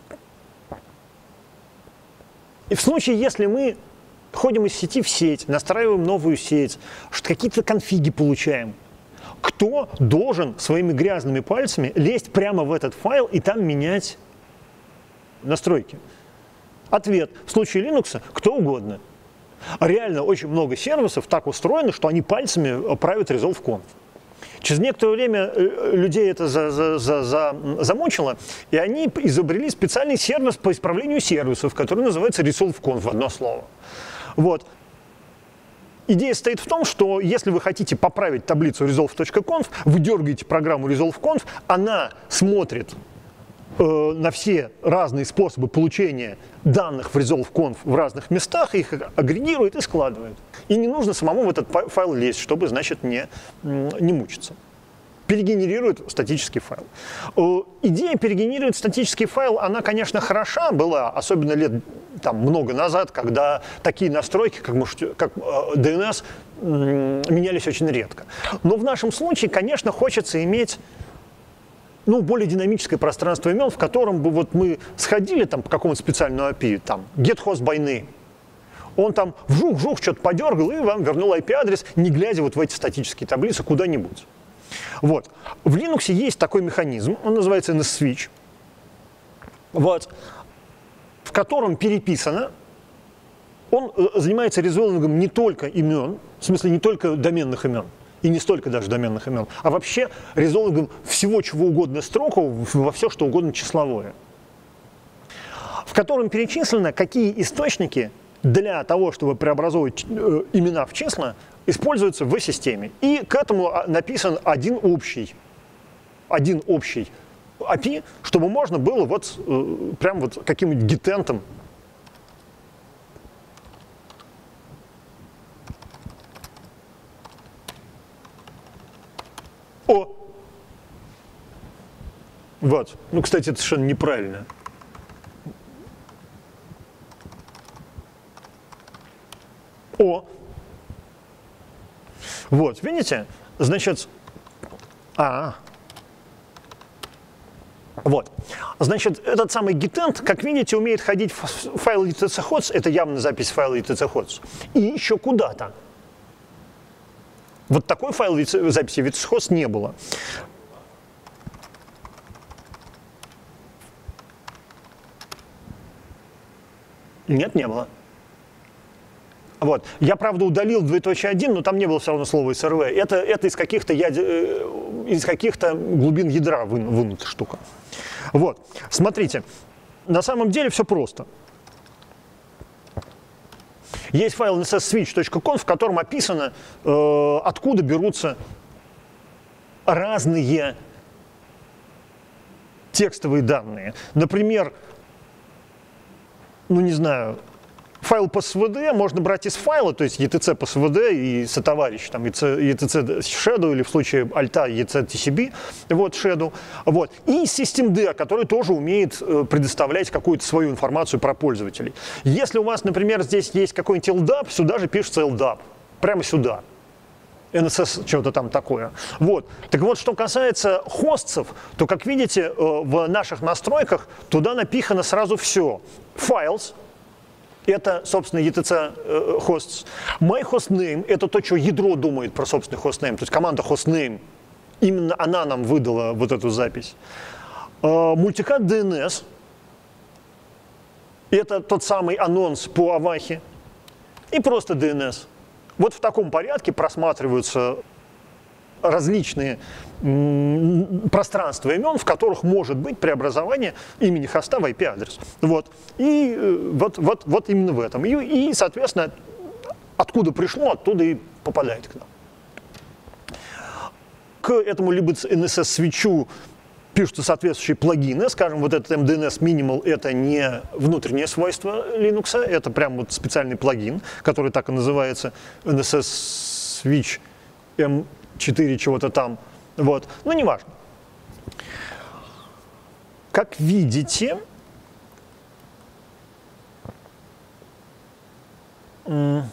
И в случае, если мы ходим из сети в сеть, настраиваем новую сеть, какие-то конфиги получаем, кто должен своими грязными пальцами лезть прямо в этот файл и там менять настройки? Ответ. В случае Linux кто угодно. Реально очень много сервисов так устроено, что они пальцами правят resolve conf. Через некоторое время людей это за, за, за, за, замучило, и они изобрели специальный сервис по исправлению сервисов, который называется resolve-conf в одно слово. Вот. Идея стоит в том, что если вы хотите поправить таблицу resolve.conf, вы дергаете программу resolve.conf, она смотрит э, на все разные способы получения данных в resolve.conf в разных местах, их агрегирует и складывает. И не нужно самому в этот файл лезть, чтобы, значит, не, не мучиться. Перегенерирует статический файл. Идея перегенерировать статический файл, она, конечно, хороша была, особенно лет там, много назад, когда такие настройки, как, как ди эн эс, менялись очень редко. Но в нашем случае, конечно, хочется иметь ну, более динамическое пространство имен, в котором бы вот мы сходили там, по какому-то специальному эй пи ай, там, get host by name. Он там вжух-вжух что-то подергал и вам вернул ай пи-адрес, не глядя вот в эти статические таблицы куда-нибудь. Вот. В Linux есть такой механизм, он называется эн эс-switch, вот, в котором переписано, он занимается резолвингом не только имен, в смысле не только доменных имен, и не столько даже доменных имен, а вообще резолвингом всего чего угодно строкового во все что угодно числовое, в котором перечислено, какие источники для того, чтобы преобразовывать э, имена в числа, используются в системе. И к этому написан один общий, один общий эй пи ай, чтобы можно было вот э, прям вот каким-нибудь гитентом О! Вот. Ну, кстати, это совершенно неправильно. О! Вот, видите? Значит, а, вот. Значит, этот самый гитент, как видите, умеет ходить в файл etc-hots, это явно запись файла etc-hots, и еще куда-то. Вот такой файл записи etc-hots не было. Нет, не было. Вот. Я, правда, удалил двоеточие один, но там не было все равно слова эс эр ви. Это, это из каких-то яд... из каких-то глубин ядра вы... вынута штука. Вот. Смотрите, на самом деле все просто. Есть файл эн эс эс switch точка conf, в котором описано, э, откуда берутся разные текстовые данные. Например, ну не знаю, файл по эс ви ди можно брать из файла, то есть etc по эс ви ди и сотоварищ, там etc shadow или в случае альта etc-tcb, вот shadow, вот. И systemd, который тоже умеет предоставлять какую-то свою информацию про пользователей. Если у вас, например, здесь есть какой-нибудь эл дап, сюда же пишется эл дап. прямо сюда. эн эс эс что-то там такое. Вот. Так вот, что касается хостцев, то, как видите, в наших настройках туда напихано сразу все. Files — это, собственно, и ти си hosts. MyHostName — это то, что ядро думает про собственный hostname, то есть команда hostname. Именно она нам выдала вот эту запись. Multicast ди эн эс — это тот самый анонс по Авахе. И просто ди эн эс. Вот в таком порядке просматриваются различные пространства имен, в которых может быть преобразование имени хоста в ай пи-адрес. Вот. И вот, вот, вот именно в этом. И, и, соответственно, откуда пришло, оттуда и попадает к нам. К этому либо эн эс эс-свитчу пишутся соответствующие плагины. Скажем, вот этот эм ди эн эс Minimal — это не внутреннее свойство Linux, это прям вот специальный плагин, который так и называется, эн эс эс-свитч эм четыре чего-то там. Вот. Но не важно. Как видите, в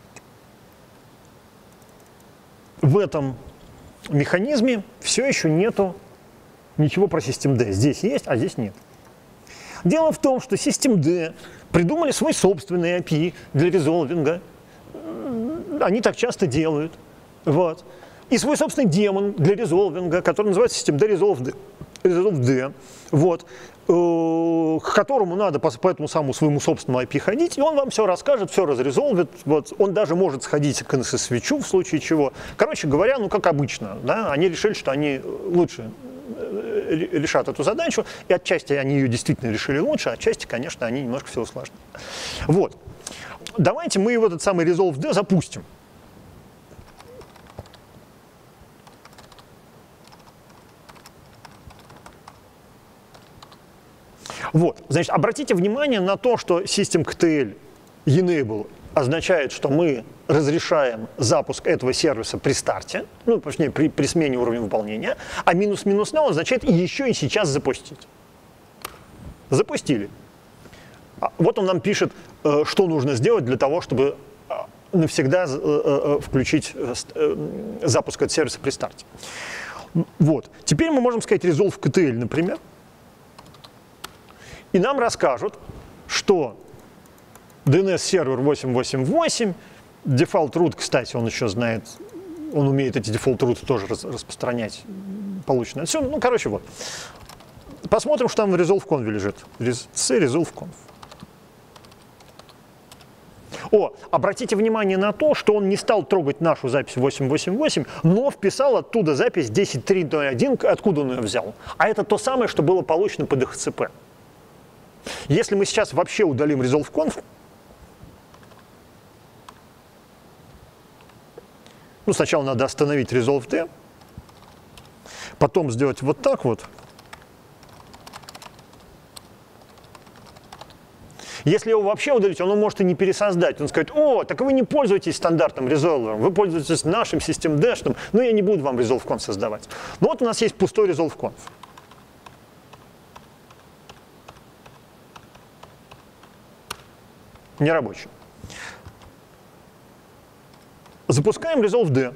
этом механизме все еще нету ничего про systemd. Здесь есть, а здесь нет. Дело в том, что systemd придумали свой собственный эй пи ай для резолвинга. Они так часто делают. Вот. И свой собственный демон для резолвинга, который называется systemd resolved. resolved вот, к которому надо по, по этому самому своему собственному эй пи ай ходить, и он вам все расскажет, все разрезолвит. Вот. Он даже может сходить к эн эс эс-свитчу в случае чего. Короче говоря, ну как обычно, да, они решили, что они лучше решат эту задачу, и отчасти они ее действительно решили лучше, а отчасти, конечно, они немножко все усложнили. Вот. Давайте мы вот этот самый resolved запустим. Вот. Значит, обратите внимание на то, что systemctl enable означает, что мы разрешаем запуск этого сервиса при старте, ну, точнее, при, при смене уровня выполнения, а минус-минус now означает еще и сейчас запустить. Запустили. Вот он нам пишет, что нужно сделать для того, чтобы навсегда включить запуск этого сервиса при старте. Вот. Теперь мы можем сказать resolve.ktl, например, и нам расскажут, что ди эн эс-сервер восемь восемь восемь, default root, кстати, он еще знает, он умеет эти default root тоже распространять, полученное отсюда. Ну, короче, вот. Посмотрим, что там в resolve.conf лежит. C resolve.conf. О, обратите внимание на то, что он не стал трогать нашу запись восемь восемь восемь, но вписал оттуда запись десять точка три точка ноль один, откуда он ее взял. А это то самое, что было получено по ди эйч си пи. Если мы сейчас вообще удалим resolve.conf, ну, сначала надо остановить resolved, потом сделать вот так вот. Если его вообще удалить, он может и не пересоздать. Он скажет: о, так вы не пользуетесь стандартным резолвером, вы пользуетесь нашим systemd, но я не буду вам resolve.conf создавать. Ну вот у нас есть пустой resolve.conf. Нерабочий. Запускаем resolved.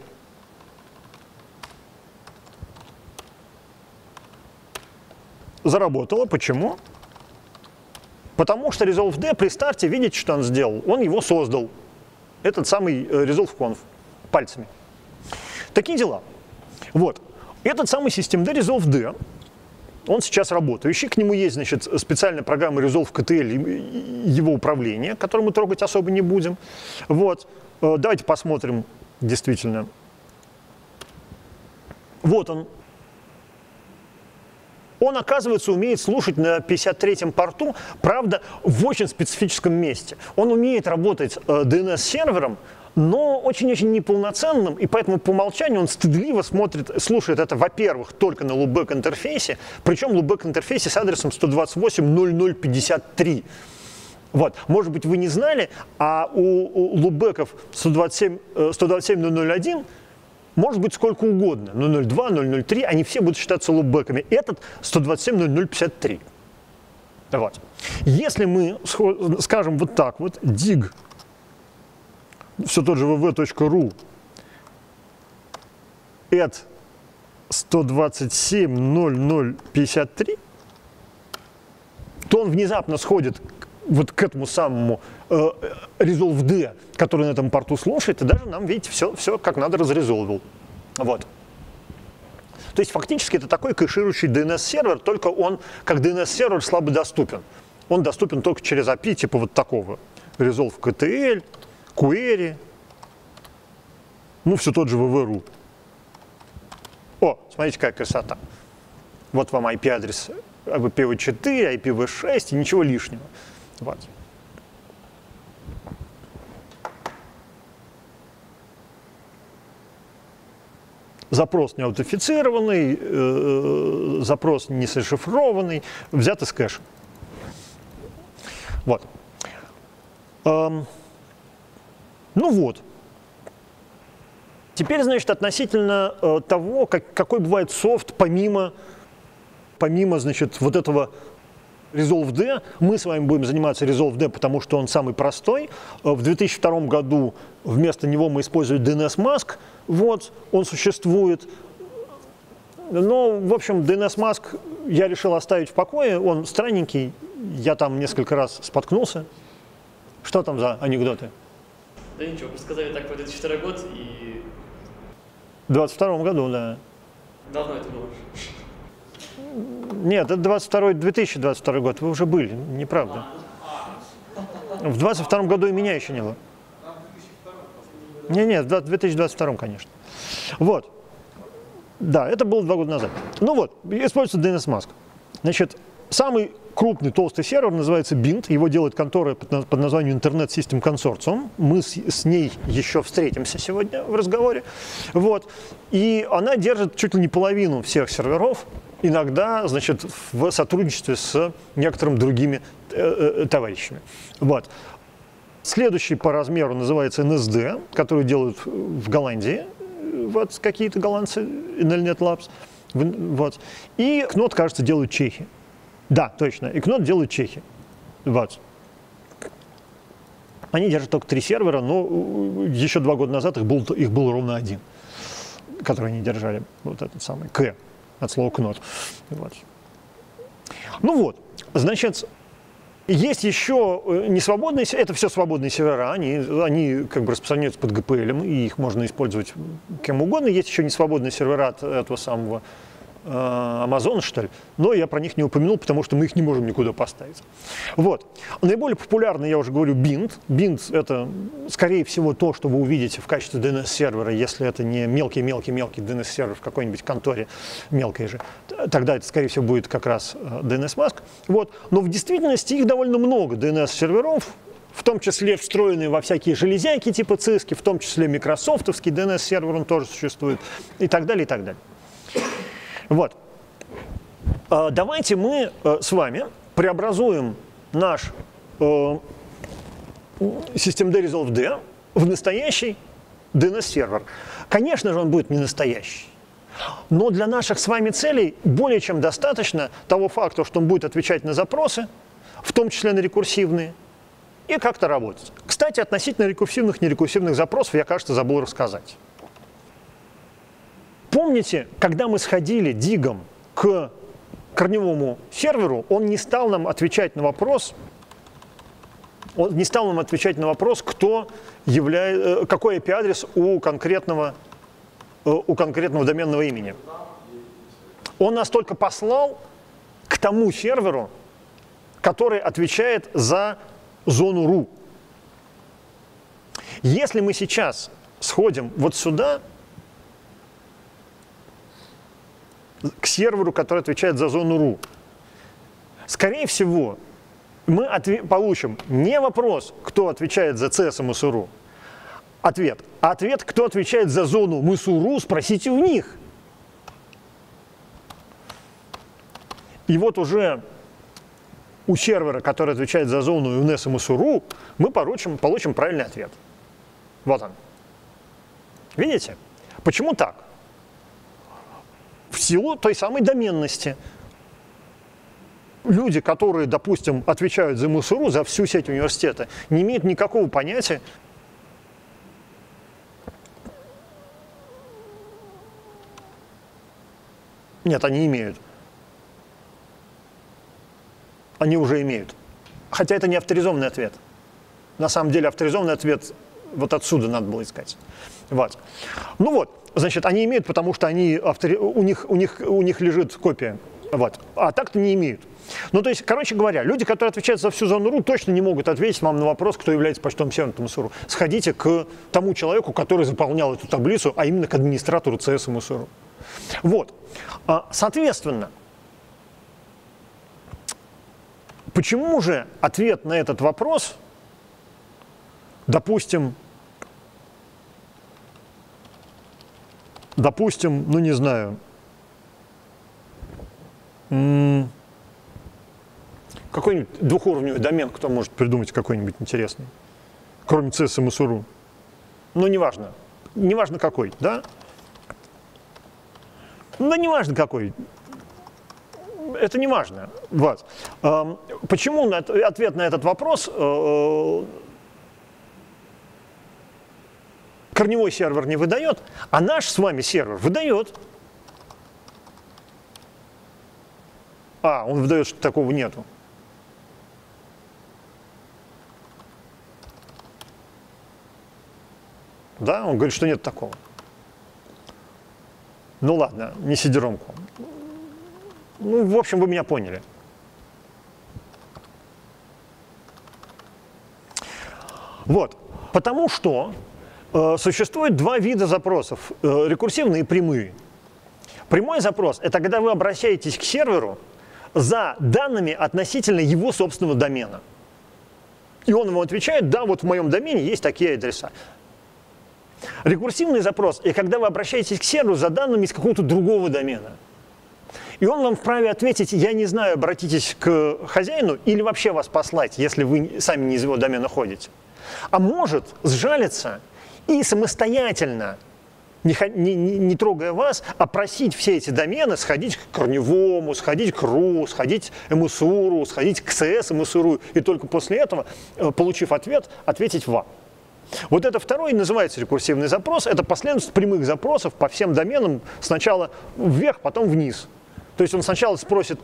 Заработало. Почему? Потому что resolved при старте, видите, что он сделал? Он его создал. Этот самый resolve.conf пальцами. Такие дела. Вот. Этот самый systemd resolved, он сейчас работающий. К нему есть, значит, специальная программа resolve.ktl, его управление, которое мы трогать особо не будем. Вот. Давайте посмотрим, действительно. Вот он. Он, оказывается, умеет слушать на пятьдесят третьем порту, правда, в очень специфическом месте. Он умеет работать э, ди эн эс-сервером, но очень-очень неполноценным, и поэтому по умолчанию он стыдливо смотрит, слушает это, во-первых, только на loopback-интерфейсе, причем loopback-интерфейсе с адресом сто двадцать восемь ноль ноль пятьдесят три. Вот. Может быть, вы не знали, а у, у лупбеков сто двадцать семь ноль ноль один может быть сколько угодно. ноль ноль два, ноль ноль три, они все будут считаться лупбеками. Этот сто двадцать семь ноль ноль пятьдесят три. Вот. Если мы скажем вот так вот, dig все тот же вв.ру эт сто двадцать семь ноль ноль пятьдесят три, то он внезапно сходит вот к этому самому э, resolved, который на этом порту слушает, и даже нам, видите, все, все как надо разрезолвил. Вот. То есть фактически это такой кэширующий ди эн эс-сервер, только он как ди эн эс-сервер слабо доступен. Он доступен только через эй пи ай типа вот такого. Resolve кей ти эл, query, ну все тот же вв.ру. О, смотрите, какая красота. Вот вам ай пи-адрес ай пи ви четыре, ай пи ви шесть и ничего лишнего. Вот. Запрос не аутентифицированный, э, запрос не зашифрованный, взят из кэша. Вот. Эм, ну вот. Теперь, значит, относительно э, того, как, какой бывает софт помимо, помимо, значит, вот этого resolved, мы с вами будем заниматься resolved, потому что он самый простой. В две тысячи втором году вместо него мы используем ди эн эс-mask. Вот, он существует. Но, в общем, ди эн эс-mask я решил оставить в покое. Он странненький. Я там несколько раз споткнулся. Что там за анекдоты? Да ничего, просто сказали так про две тысячи второй год и... В двадцать втором году, да. Давно это было. Нет, это двадцать второй, две тысячи двадцать второй год. Вы уже были, неправда. В двадцать втором году и меня еще не было. Не, нет, в две тысячи двадцать втором, конечно. Вот. Да, это было два года назад. Ну вот, используется ди эн эс-mask. Значит, самый крупный толстый сервер называется бинт. Его делает контора под названием Internet System Consortium. Мы с, с ней еще встретимся сегодня в разговоре. Вот. И она держит чуть ли не половину всех серверов. Иногда, значит, в сотрудничестве с некоторыми другими э, э, товарищами. Вот. Следующий по размеру называется эн эс ди, который делают в Голландии, вот какие-то голландцы, эн эл нет Labs. Вот. И кнот, кажется, делают чехи. Да, точно, и кнот делают чехи. Вот. Они держат только три сервера, но еще два года назад их был, их был ровно один, который они держали, вот этот самый К, от слова кнот. Вот. Ну вот, значит, есть еще несвободные, это все свободные сервера, они, они как бы распространяются под джи пи эл, и их можно использовать кем угодно. Есть еще несвободные сервера от этого самого э, Amazon, что ли, но я про них не упомянул, потому что мы их не можем никуда поставить. Вот. Наиболее популярный, я уже говорю, бинт. бинт — это, скорее всего, то, что вы увидите в качестве ди эн эс-сервера, если это не мелкий-мелкий-мелкий ди эн эс-сервер в какой-нибудь конторе, мелкой же. Тогда это, скорее всего, будет как раз ди эн эс-mask. Вот. Но в действительности их довольно много, ди эн эс-серверов, в том числе встроенные во всякие железяки типа циски, в том числе микрософтовский ди эн эс-сервер, он тоже существует, и так далее, и так далее. Вот. Давайте мы с вами преобразуем наш systemd resolved в настоящий ди эн эс-сервер. Конечно же, он будет не настоящий. Но для наших с вами целей более чем достаточно того факта, что он будет отвечать на запросы, в том числе на рекурсивные, и как-то работать. Кстати, относительно рекурсивных, нерекурсивных запросов я, кажется, забыл рассказать. Помните, когда мы сходили дигом к корневому серверу, он не стал нам отвечать на вопрос, он не стал нам отвечать на вопрос, кто является, какой ай пи-адрес у конкретного у конкретного доменного имени. Он нас только послал к тому серверу, который отвечает за зону ру. Если мы сейчас сходим вот сюда, к серверу, который отвечает за зону ру, скорее всего, мы получим не вопрос, кто отвечает за си эс эм эс ру, ответ. А ответ, кто отвечает за зону МСУ.ру, спросите у них. И вот уже у сервера, который отвечает за зону эн эс эм эс ру, мы получим, получим правильный ответ. Вот он. Видите? Почему так? В силу той самой доменности. Люди, которые, допустим, отвечают за МСУ.ру, за всю сеть университета, не имеют никакого понятия, Нет, они имеют. Они уже имеют. Хотя это не авторизованный ответ. На самом деле авторизованный ответ вот отсюда надо было искать. Вот. Ну вот, значит, они имеют, потому что они автори... у, них, у, них, у них лежит копия. Вот. А так-то не имеют. Ну, то есть, короче говоря, люди, которые отвечают за всю зону РУ, точно не могут ответить вам на вопрос, кто является почтовым сервером эм эс эр у. Сходите к тому человеку, который заполнял эту таблицу, а именно к администратору цэ эс эм эс эр у. Вот. Соответственно, почему же ответ на этот вопрос, допустим, допустим, ну не знаю, какой-нибудь двухуровневый домен, кто может придумать какой-нибудь интересный, кроме цэ эс эм эс эр у? Ну, неважно. Неважно какой, да? Ну, неважно какой. Это не важно. Вот. Почему ответ на этот вопрос корневой сервер не выдает, а наш с вами сервер выдает? А, он выдает, что такого нету. Да, он говорит, что нет такого. Ну ладно, не сидеромку. Ну, в общем, вы меня поняли. Вот. Потому что э, существует два вида запросов, э, рекурсивные и прямые. Прямой запрос – это когда вы обращаетесь к серверу за данными относительно его собственного домена. И он вам отвечает, да, вот в моем домене есть такие адреса. Рекурсивный запрос – это когда вы обращаетесь к серверу за данными из какого-то другого домена. И он вам вправе ответить, я не знаю, обратитесь к хозяину или вообще вас послать, если вы сами не из его домена ходите. А может сжалиться и самостоятельно, не, не, не трогая вас, опросить все эти домены, сходить к корневому, сходить к РУ, сходить к эм эс эр у, сходить к цэ эс эм эс эр у, и только после этого, получив ответ, ответить вам. Вот это второй и называется рекурсивный запрос. Это последовательность прямых запросов по всем доменам сначала вверх, потом вниз. То есть он сначала спросит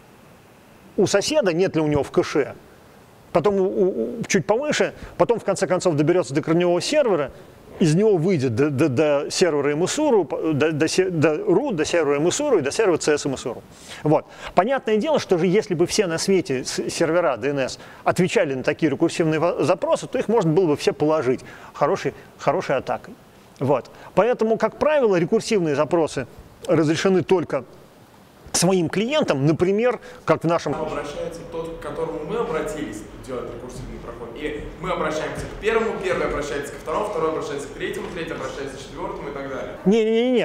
у соседа, нет ли у него в кэше, потом у, у, чуть повыше, потом в конце концов доберется до корневого сервера, из него выйдет до, до, до сервера эм эс эр у, до, до, до РУ, до сервера эм эс эр у и до сервера цэ эс эм эс эр у. Вот. Понятное дело, что же если бы все на свете сервера ди эн эс отвечали на такие рекурсивные запросы, то их можно было бы все положить хорошей, хорошей атакой. Вот. Поэтому, как правило, рекурсивные запросы разрешены только своим клиентам, например, как в нашем... Обращается тот, к которому мы обратились, делать рекурсивный проход. И мы обращаемся к первому, первый обращается ко второму, второй обращается к третьему, третий обращается к четвертому и так далее. Не-не-не.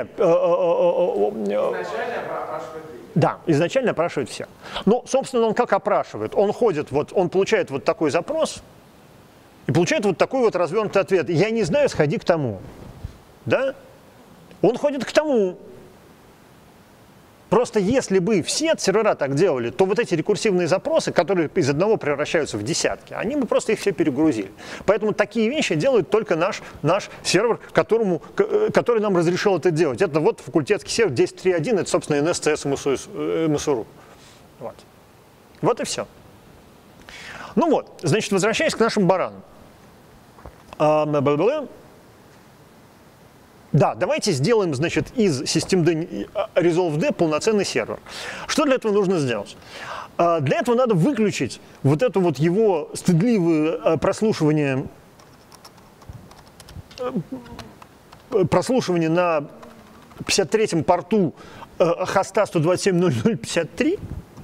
Изначально опрашивает третий. Да, изначально опрашивает всех. Ну, собственно, он как опрашивает? Он ходит, вот, он получает вот такой запрос и получает вот такой вот развернутый ответ. Я не знаю, сходи к тому. Да? Он ходит к тому. Просто если бы все сервера так делали, то вот эти рекурсивные запросы, которые из одного превращаются в десятки, они бы просто их все перегрузили. Поэтому такие вещи делает только наш, наш сервер, которому, который нам разрешил это делать. Это вот факультетский сервер десять точка три точка один, это, собственно, эн эс цэ эс эм эс эр у. Вот. Вот и все. Ну вот, значит, возвращаясь к нашим баранам. Да, давайте сделаем, значит, из systemd resolved полноценный сервер. Что для этого нужно сделать? Для этого надо выключить вот это вот его стыдливое прослушивание, прослушивание на пятьдесят третьем порту хоста сто двадцать семь ноль ноль пятьдесят три.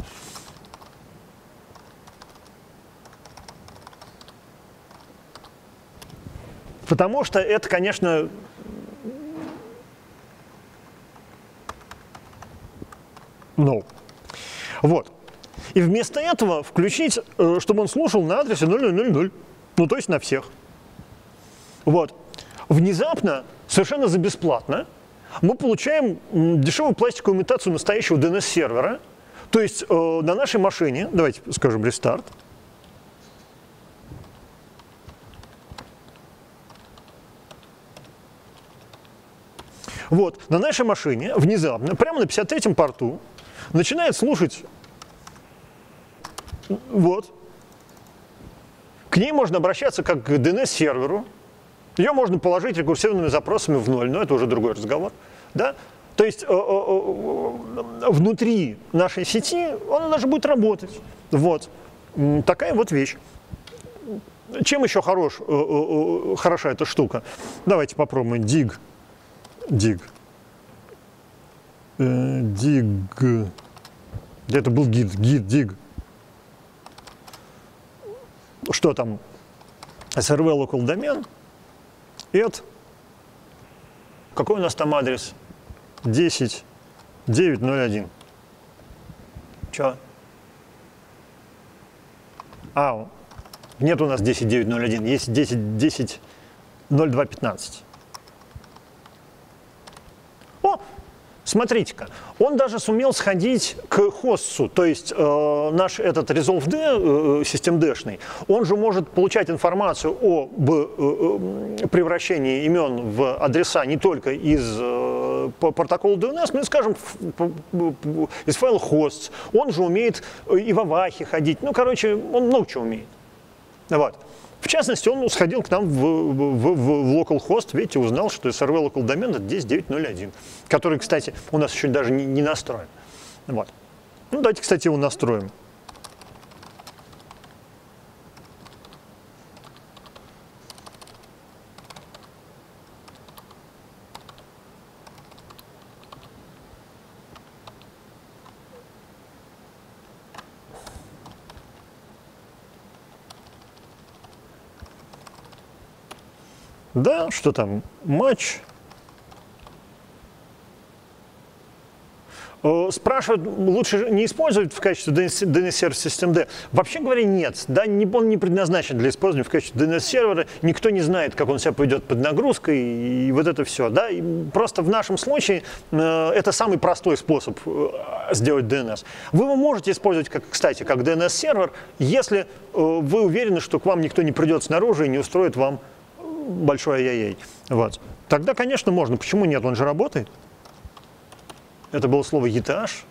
Потому что это, конечно, no. Вот. И вместо этого включить, чтобы он слушал на адресе ноль ноль ноль ноль. Ну, то есть на всех. Вот. Внезапно, совершенно за бесплатно, мы получаем дешевую пластиковую имитацию настоящего ди эн эс-сервера. То есть э, на нашей машине, давайте скажем рестарт. Вот, на нашей машине внезапно, прямо на пятьдесят третьем порту, начинает слушать, вот, к ней можно обращаться как к ди эн эс-серверу, ее можно положить рекурсивными запросами в ноль, но это уже другой разговор, да? То есть э, э, э, внутри нашей сети она даже будет работать, вот, такая вот вещь. Чем еще хорош, э, э, хороша эта штука? Давайте попробуем dig. Dig. Э, dig. Где это был git? Git, dig. Что там? эс эр ви local domain. Add. Какой у нас там адрес? десять девять ноль один. Че? А, нет у нас десять девять ноль один, есть десять десять ноль два пятнадцать. О, смотрите-ка, он даже сумел сходить к хосту, то есть э, наш этот ResolveD, э, systemd-шный, он же может получать информацию об э, превращении имен в адреса не только из э, протокола ди эн эс, но и, скажем, из файла hosts. Он же умеет и в авахе ходить, ну, короче, он много чего умеет. Вот. В частности, он сходил к нам в, в, в, в localhost, видите, узнал, что эс эр ви local domain это десять девять ноль один, который, кстати, у нас еще даже не, не настроен. Вот. Ну, давайте, кстати, его настроим. Да, что там? Матч. Спрашивают, лучше не использовать в качестве ди эн эс-сервера systemd. Вообще говоря, нет. Да, он не предназначен для использования в качестве ди эн эс-сервера. Никто не знает, как он себя поведет под нагрузкой и вот это все. Да? И просто в нашем случае э, это самый простой способ э, сделать ди эн эс. Вы его можете использовать, как, кстати, как ди эн эс-сервер, если э, вы уверены, что к вам никто не придет снаружи и не устроит вам большой ай-яй-яй. Вот. Тогда, конечно, можно. Почему нет? Он же работает. Это было слово и ти эйч.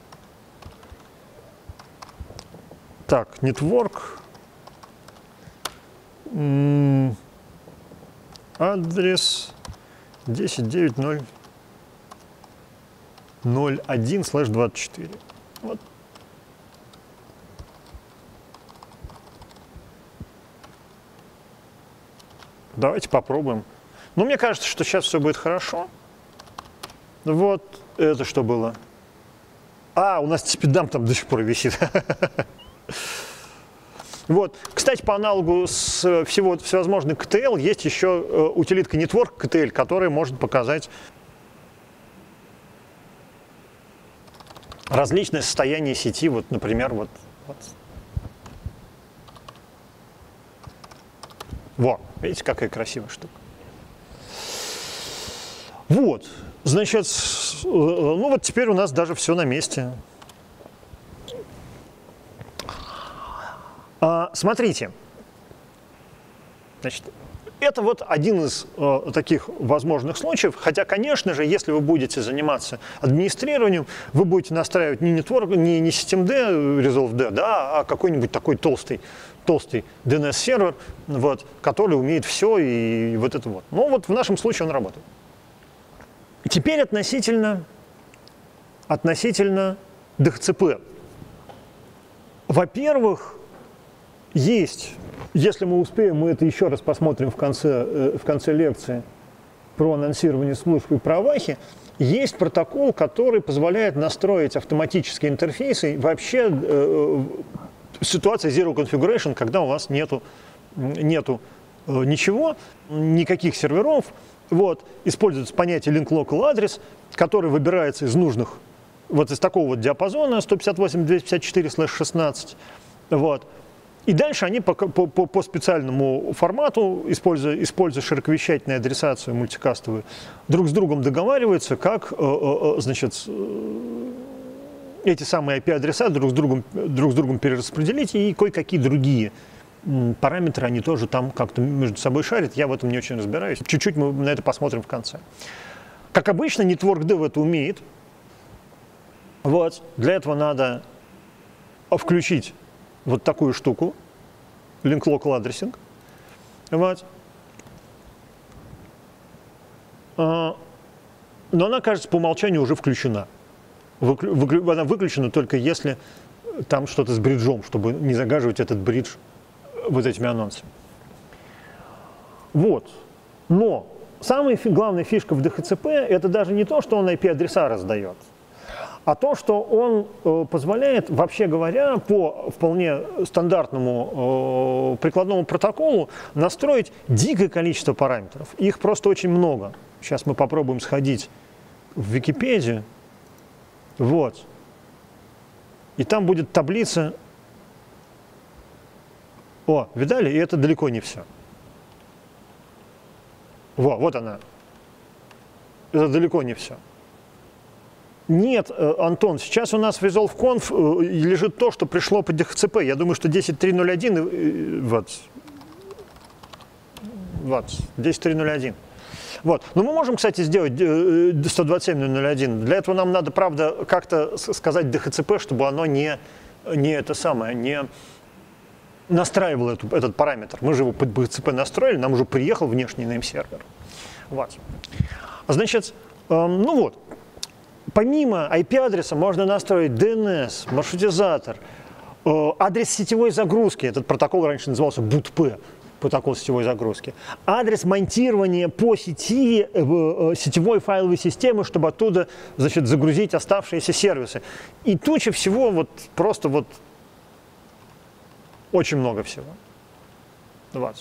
Так, network. М-м- адрес десять девять ноль ноль один слэш двадцать четыре. Вот. Давайте попробуем. Ну, мне кажется, что сейчас все будет хорошо. Вот это что было? А, у нас TCP-дамп там до сих пор висит. Вот. Кстати, по аналогу с всего, всевозможных кей ти эл есть еще э, утилитка Network кей ти эл, которая может показать различные состояния сети. Вот, например, вот. вот. Во, видите, какая красивая штука. Вот, значит, ну вот теперь у нас даже все на месте. А, смотрите, значит, это вот один из э, таких возможных случаев, хотя, конечно же, если вы будете заниматься администрированием, вы будете настраивать не network, не, не systemd, ResolveD, да, а какой-нибудь такой толстый, толстый ди эн эс-сервер, вот, который умеет все и вот это вот. Но вот в нашем случае он работает. Теперь относительно, относительно ди эйч си пи. Во-первых, есть, если мы успеем, мы это еще раз посмотрим в конце, в конце лекции про анонсирование служб и про авахи, есть протокол, который позволяет настроить автоматические интерфейсы вообще э, ситуация Zero Configuration, когда у вас нету, нету э, ничего, никаких серверов. Вот, используется понятие link local address, который выбирается из нужных, вот из такого вот диапазона сто пятьдесят восемь точка двести пятьдесят четыре слэш шестнадцать. Вот. И дальше они по, по, по специальному формату, используя, используя широковещательную адресацию мультикастовую, друг с другом договариваются, как значит, эти самые ай пи-адреса друг с другом, друг с другом перераспределить, и кое-какие другие параметры они тоже там как-то между собой шарят. Я в этом не очень разбираюсь. Чуть-чуть мы на это посмотрим в конце. Как обычно, NetworkD это умеет. Вот. Для этого надо включить вот такую штуку, Link Local Addressing. Вот. Но она, кажется, по умолчанию уже включена. Выклю, выклю, она выключена только если там что-то с бриджом, чтобы не загаживать этот бридж вот этими анонсами. Вот. Но самая фи- главная фишка в ди эйч си пи это даже не то, что он ай пи-адреса раздает, а то, что он э, позволяет, вообще говоря, по вполне стандартному э, прикладному протоколу настроить дикое количество параметров. Их просто очень много. Сейчас мы попробуем сходить в Википедию. Вот. И там будет таблица. О, видали? И это далеко не все. Во, вот она. Это далеко не все. Нет, Антон, сейчас у нас в ResolveConf лежит то, что пришло по ди эйч си пи. Я думаю, что десять точка три точка ноль один, вот, вот, десять точка три точка ноль один. Вот. Но мы можем, кстати, сделать сто двадцать семь точка ноль один. Для этого нам надо, правда, как-то сказать ди эйч си пи, чтобы оно не, не это самое, не настраивало эту, этот параметр. Мы же его под ди эйч си пи настроили, нам уже приехал внешний неймсервер. Вот. Значит, эм, ну вот. Помимо ай пи-адреса можно настроить ди эн эс, маршрутизатор, э, адрес сетевой загрузки. Этот протокол раньше назывался бут-пи, протокол сетевой загрузки. Адрес монтирования по сети э, э, сетевой файловой системы, чтобы оттуда, значит, загрузить оставшиеся сервисы. И туча всего, вот просто вот очень много всего. Вот.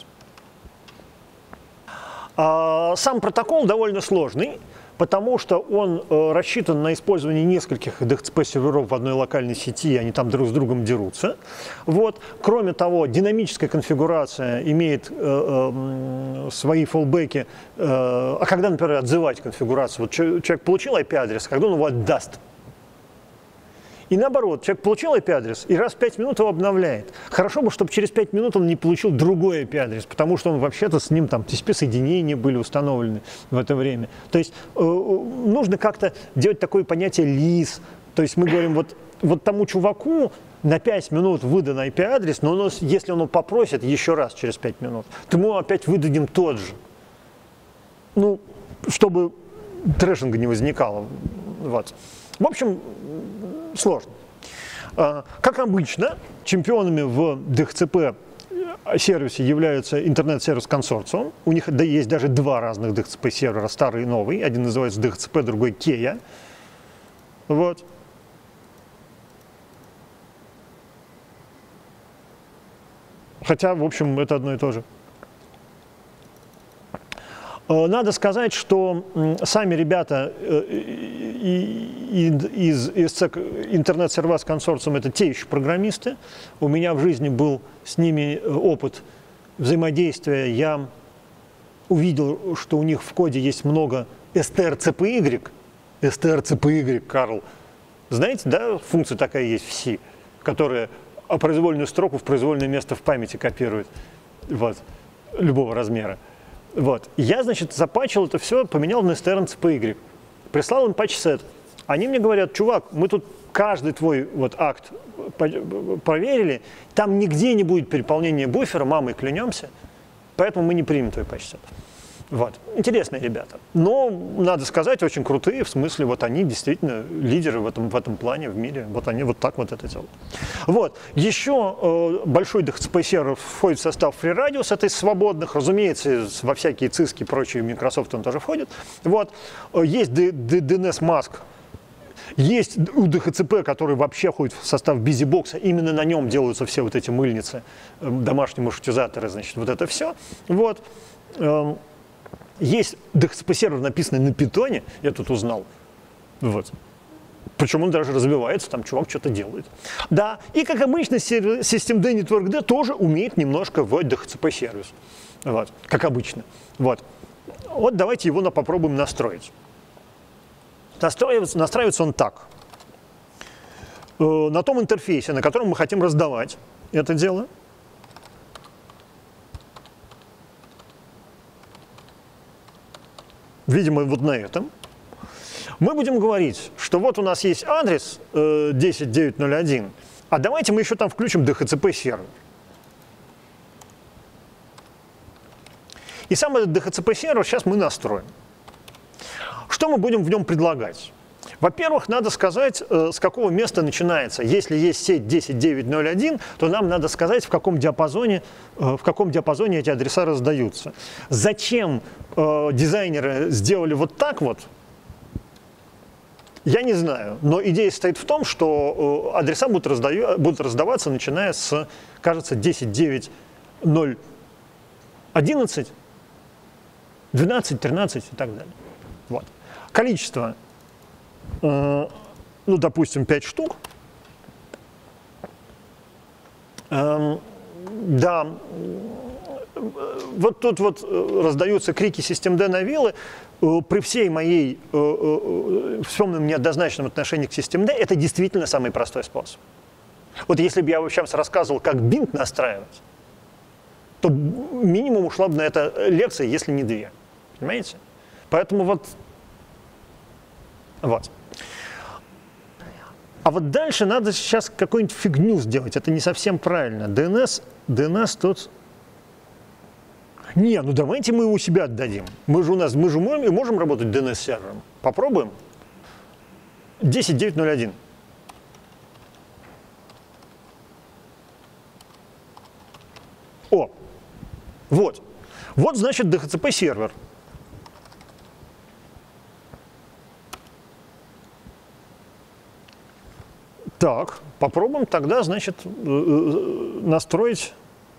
А, сам протокол довольно сложный, потому что он э, рассчитан на использование нескольких ди эйч си пи-серверов в одной локальной сети, и они там друг с другом дерутся. Вот. Кроме того, динамическая конфигурация имеет э, э, свои фоллбеки. Э, а когда, например, отзывать конфигурацию? Вот человек получил ай пи-адрес, когда он его отдаст? И наоборот, человек получил ай пи-адрес и раз в пять минут его обновляет. Хорошо бы, чтобы через пять минут он не получил другой ай пи-адрес, потому что он вообще-то с ним там ти си пи-соединения были установлены в это время. То есть э, нужно как-то делать такое понятие лиз. То есть мы говорим, вот, вот тому чуваку на пять минут выдан ай пи-адрес, но он, если он его попросит еще раз через пять минут, то мы опять выдадим тот же. Ну, чтобы трэшинга не возникало. Вот. В общем, сложно. Как обычно, чемпионами в ди эйч си пи-сервисе являются интернет-сервис-консорциум. У них да, есть даже два разных ди эйч си пи-сервера, старый и новый. Один называется ди эйч си пи, другой Кея. Вот. Хотя, в общем, это одно и то же. Надо сказать, что сами ребята из, из интернет-сервис консорциум это те еще программисты. У меня в жизни был с ними опыт взаимодействия. Я увидел, что у них в коде есть много эс ти эр си пи уай. эс ти эр си пи уай, Карл. Знаете, да, функция такая есть в C, которая произвольную строку в произвольное место в памяти копирует. Вот, любого размера. Вот. Я, значит, запатчил это все, поменял на эс ти эр си пи уай. Прислал им патч-сет. Они мне говорят, чувак, мы тут каждый твой вот акт проверили, там нигде не будет переполнения буфера, мамой клянемся, поэтому мы не примем твой патч-сет. Вот. Интересные ребята. Но, надо сказать, очень крутые, в смысле, вот они действительно лидеры в этом, в этом плане в мире. Вот они вот так вот это делают. Вот. Еще э, большой ди эйч си пи-сервер входит в состав FreeRadius, это из свободных, разумеется, во всякие циски и прочие, Microsoft он тоже входит. Вот. Есть ди эн эс-Mask, есть у ди эйч си пи, который вообще входит в состав BusyBox, именно на нем делаются все вот эти мыльницы, домашние маршрутизаторы, значит, вот это все. Вот. Есть ди эйч си пи-сервер, написанный на питоне, я тут узнал. Вот. Причем он даже развивается, там чувак что-то делает. Да, и как обычно, систем ди NetworkD тоже умеет немножко в ди эйч си пи-сервис. Вот, как обычно. Вот. Вот давайте его попробуем настроить. Настраивается, настраивается он так. На том интерфейсе, на котором мы хотим раздавать это дело. Видимо, вот на этом. Мы будем говорить, что вот у нас есть адрес э, десять точка девять точка ноль один, а давайте мы еще там включим ди эйч си пи сервер. И сам этот ди эйч си пи сервер сейчас мы настроим. Что мы будем в нем предлагать? Во-первых, надо сказать, э, с какого места начинается. Если есть сеть десять точка девять точка ноль один, то нам надо сказать, в каком диапазоне, э, в каком диапазоне эти адреса раздаются. Зачем э, дизайнеры сделали вот так вот, я не знаю. Но идея состоит в том, что э, адреса будут, раздаю, будут раздаваться, начиная с, кажется, десять точка девять точка ноль одиннадцать, двенадцать, тринадцать и так далее. Вот. Количество. Ну, допустим, пять штук. Эм, да, вот тут вот раздаются крики системд на виллы. При всей моей, всем неоднозначном отношении к системд, это действительно самый простой способ. Вот если бы я сейчас рассказывал, как бинт настраивать, то минимум ушла бы на это лекция, если не две. Понимаете? Поэтому вот... Вот. А вот дальше надо сейчас какую-нибудь фигню сделать. Это не совсем правильно. ди эн эс, ди эн эс тут... Не, ну давайте мы его у себя отдадим. Мы же у нас, мы же можем, можем работать ди эн эс-сервером. Попробуем. десять точка девять точка ноль один. О, вот. Вот, значит, ди эйч си пи-сервер. Так, попробуем тогда, значит, настроить.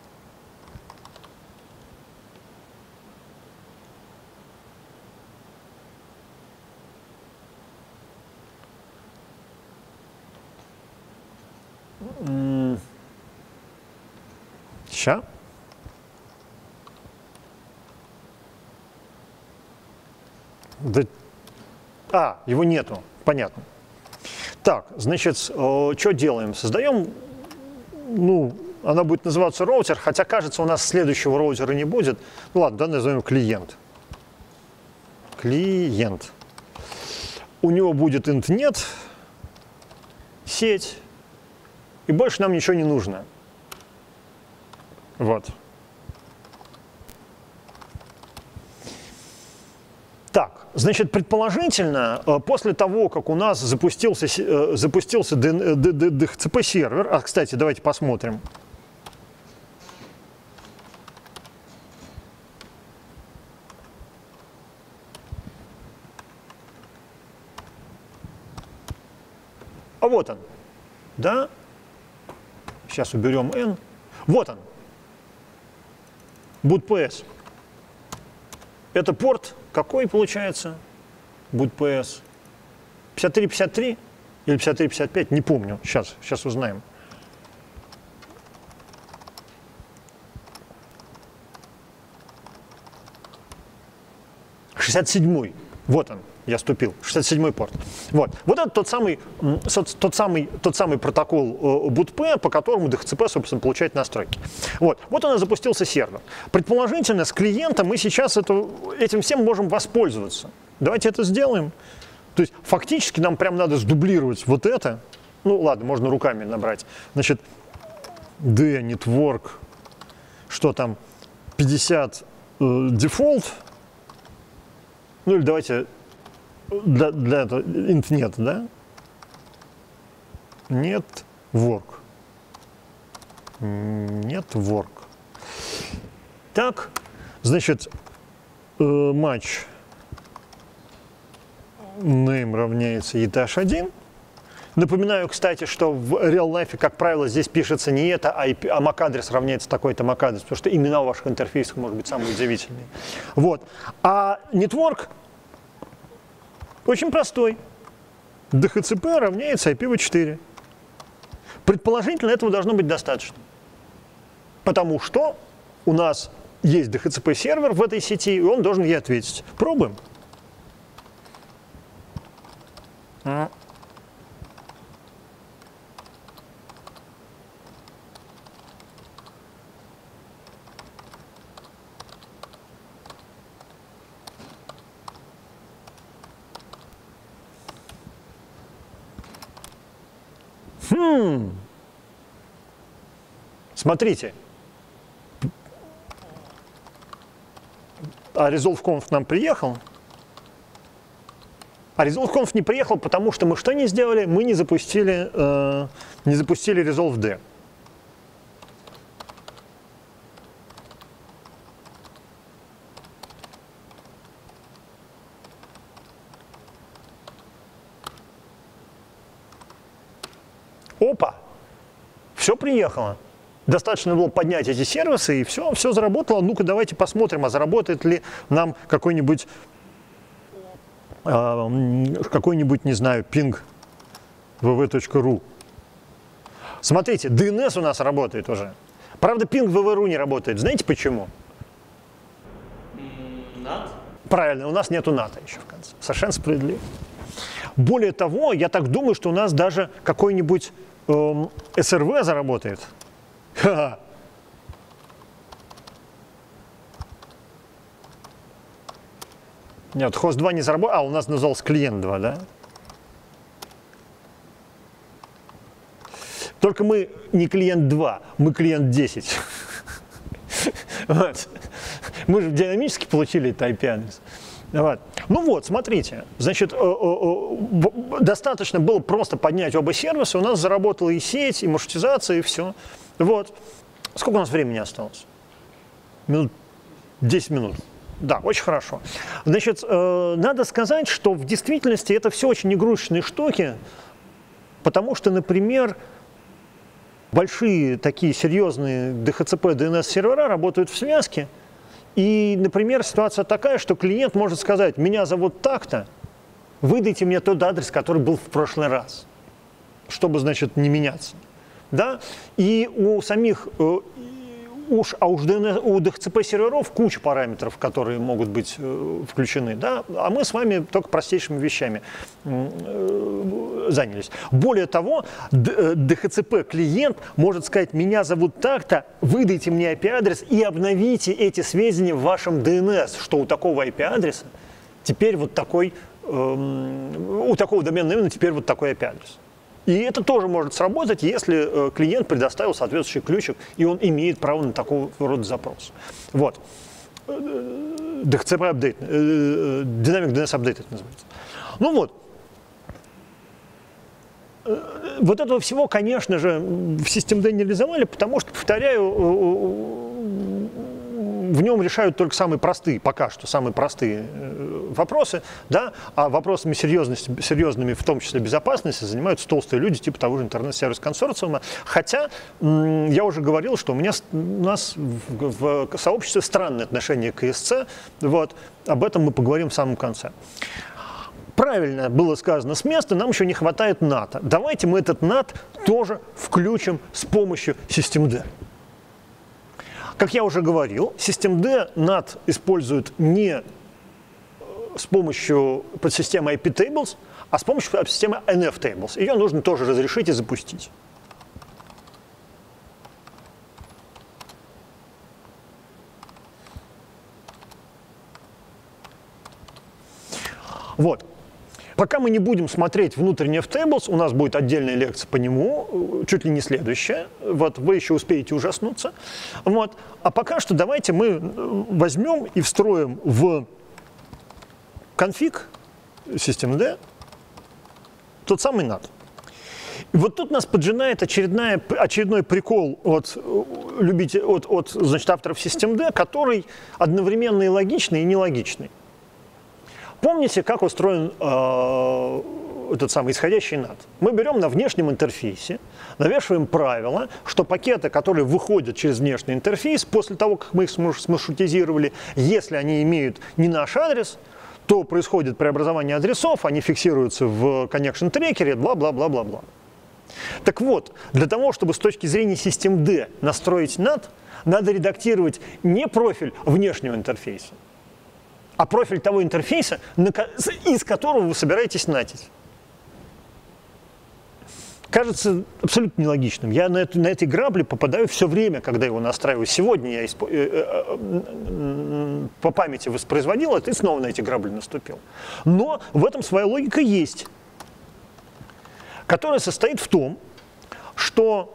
Сейчас. Да. А, его нету, понятно. Так, значит, э, что делаем? Создаем, ну, она будет называться роутер, хотя, кажется, у нас следующего роутера не будет. Ну ладно, да, назовем клиент. Клиент. У него будет интнет, сеть, и больше нам ничего не нужно. Вот. Так, значит, предположительно, после того, как у нас запустился, запустился ди эйч си пи-сервер, а, кстати, давайте посмотрим. А вот он, да? Сейчас уберем N. Вот он. boot пи эс. Это порт какой получается? boot пи эс. пятьдесят три пятьдесят три или пятьдесят три пятьдесят пять? Не помню. Сейчас, сейчас узнаем. шестьдесят седьмой. Вот он. Я ступил. шестьдесят седьмой порт. Вот. Вот это тот самый, тот самый, тот самый протокол boot пи, по которому ди эйч си пи, собственно, получает настройки. Вот. Вот у нас запустился сервер. Предположительно, с клиентом мы сейчас это, этим всем можем воспользоваться. Давайте это сделаем. То есть фактически нам прям надо сдублировать вот это. Ну ладно, можно руками набрать. Значит, D, network, что там, пятьдесят э, default. Ну или давайте... Для, для этого int нет, да? Нет work. Нет work. Так, значит, э, матч name равняется и ти эйч один. Напоминаю, кстати, что в real life, как правило, здесь пишется не это, а, а MAC-адрес равняется такой-то MAC-адрес, потому что имена у ваших интерфейсов может быть самые удивительные. Вот. А network очень простой. ди эйч си пи равняется ай пи ви четыре. Предположительно, этого должно быть достаточно. Потому что у нас есть ди эйч си пи-сервер в этой сети, и он должен ей ответить. Пробуем. Хм. Смотрите. А ResolveConf к нам приехал. А ResolveConf не приехал, потому что мы что не сделали? Мы не запустили, э, не запустили ResolveD. Опа! Все приехало. Достаточно было поднять эти сервисы, и все, все заработало. Ну-ка, давайте посмотрим, а заработает ли нам какой-нибудь, э, какой-нибудь, не знаю, пинг ви ви точка ру. Смотрите, ди эн эс у нас работает уже. Правда, пинг ви ви точка ру не работает. Знаете почему? нат? Правильно, у нас нету ната еще в конце. Совершенно справедливо. Более того, я так думаю, что у нас даже какой-нибудь эм, эс эр ви заработает. Ха-ха. Нет, хост два не заработал. А, у нас назывался клиент два, да? Только мы не клиент два, мы клиент десять. Вот. Мы же динамически получили этот ай пи-адрес. Вот. Ну вот, смотрите, значит, достаточно было просто поднять оба сервиса, у нас заработала и сеть, и маршрутизация, и все. Вот. Сколько у нас времени осталось? Минут десять минут. Да, очень хорошо. Значит, надо сказать, что в действительности это все очень игрушечные штуки, потому что, например, большие такие серьезные ди эйч си пи, ди эн эс-сервера работают в связке. И, например, ситуация такая, что клиент может сказать: меня зовут так-то, выдайте мне тот адрес, который был в прошлый раз, чтобы, значит, не меняться. Да? И у самих, э, уж, а уж у ди эйч си пи-серверов куча параметров, которые могут быть э, включены. Да? А мы с вами только простейшими вещами э, занялись. Более того, ди эйч си пи-клиент может сказать: меня зовут так-то, выдайте мне ай пи-адрес и обновите эти сведения в вашем ди эн эс, что у такого ай пи-адреса теперь вот такой, э, у такого доменного имени теперь вот такой ай пи-адрес. И это тоже может сработать, если э, клиент предоставил соответствующий ключик, и он имеет право на такого рода запрос. Вот. ди эйч си пи Update, э, Dynamic ди эн эс Update это называется. Ну вот. Вот этого всего, конечно же, в системд не реализовали, потому что, повторяю, в нем решают только самые простые, пока что, самые простые вопросы, да, а вопросами серьезности, серьезными, в том числе безопасности, занимаются толстые люди, типа того же интернет-сервис-консорциума. Хотя, я уже говорил, что у, меня, у нас в, в сообществе странное отношение к и эс си, вот, об этом мы поговорим в самом конце. Правильно было сказано с места, нам еще не хватает ната. Давайте мы этот нат тоже включим с помощью системд. Как я уже говорил, системд нат использует не с помощью подсистемы ай пи-tables, а с помощью подсистемы эн эф-tables. Ее нужно тоже разрешить и запустить. Вот. Пока мы не будем смотреть внутренний эф-tables, у нас будет отдельная лекция по нему, чуть ли не следующая. Вот, вы еще успеете ужаснуться. Вот. А пока что давайте мы возьмем и встроим в конфиг системд тот самый нат. И вот тут нас поджидает очередная, очередной прикол от, любите, от, от значит, авторов системд, который одновременно и логичный, и нелогичный. Помните, как устроен э, этот самый исходящий нат? Мы берем на внешнем интерфейсе, навешиваем правило, что пакеты, которые выходят через внешний интерфейс, после того, как мы их смаршрутизировали, если они имеют не наш адрес, то происходит преобразование адресов, они фиксируются в connection трекере, бла-бла-бла-бла-бла. Так вот, для того, чтобы с точки зрения системд настроить нат, надо редактировать не профиль внешнего интерфейса, а профиль того интерфейса, из которого вы собираетесь натить. Кажется абсолютно нелогичным. Я на, эту, на этой грабли попадаю все время, когда его настраиваю. Сегодня я исп... по памяти воспроизводил это и снова на эти грабли наступил. Но в этом своя логика есть, которая состоит в том, что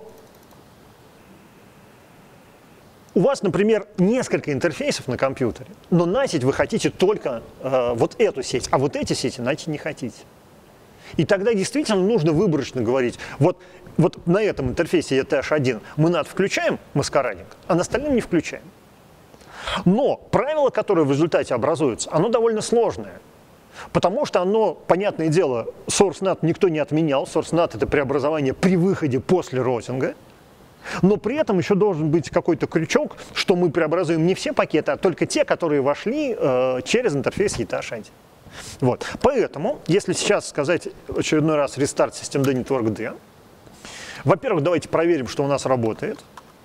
у вас, например, несколько интерфейсов на компьютере, но натить вы хотите только э, вот эту сеть, а вот эти сети натить не хотите. И тогда действительно нужно выборочно говорить, вот, вот на этом интерфейсе и ти эйч один мы нат включаем, маскарадинг, а на остальном не включаем. Но правило, которое в результате образуется, оно довольно сложное. Потому что оно, понятное дело, source-нат никто не отменял. source-нат — это преобразование при выходе после роутинга. Но при этом еще должен быть какой-то крючок, что мы преобразуем не все пакеты, а только те, которые вошли э, через интерфейс и ти эйч один. Вот. Поэтому, если сейчас сказать очередной раз restart systemd networkd, во-первых, давайте проверим, что у нас работает.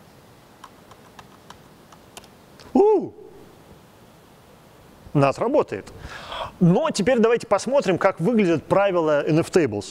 У! У нас работает. Но теперь давайте посмотрим, как выглядят правила эн эф tables.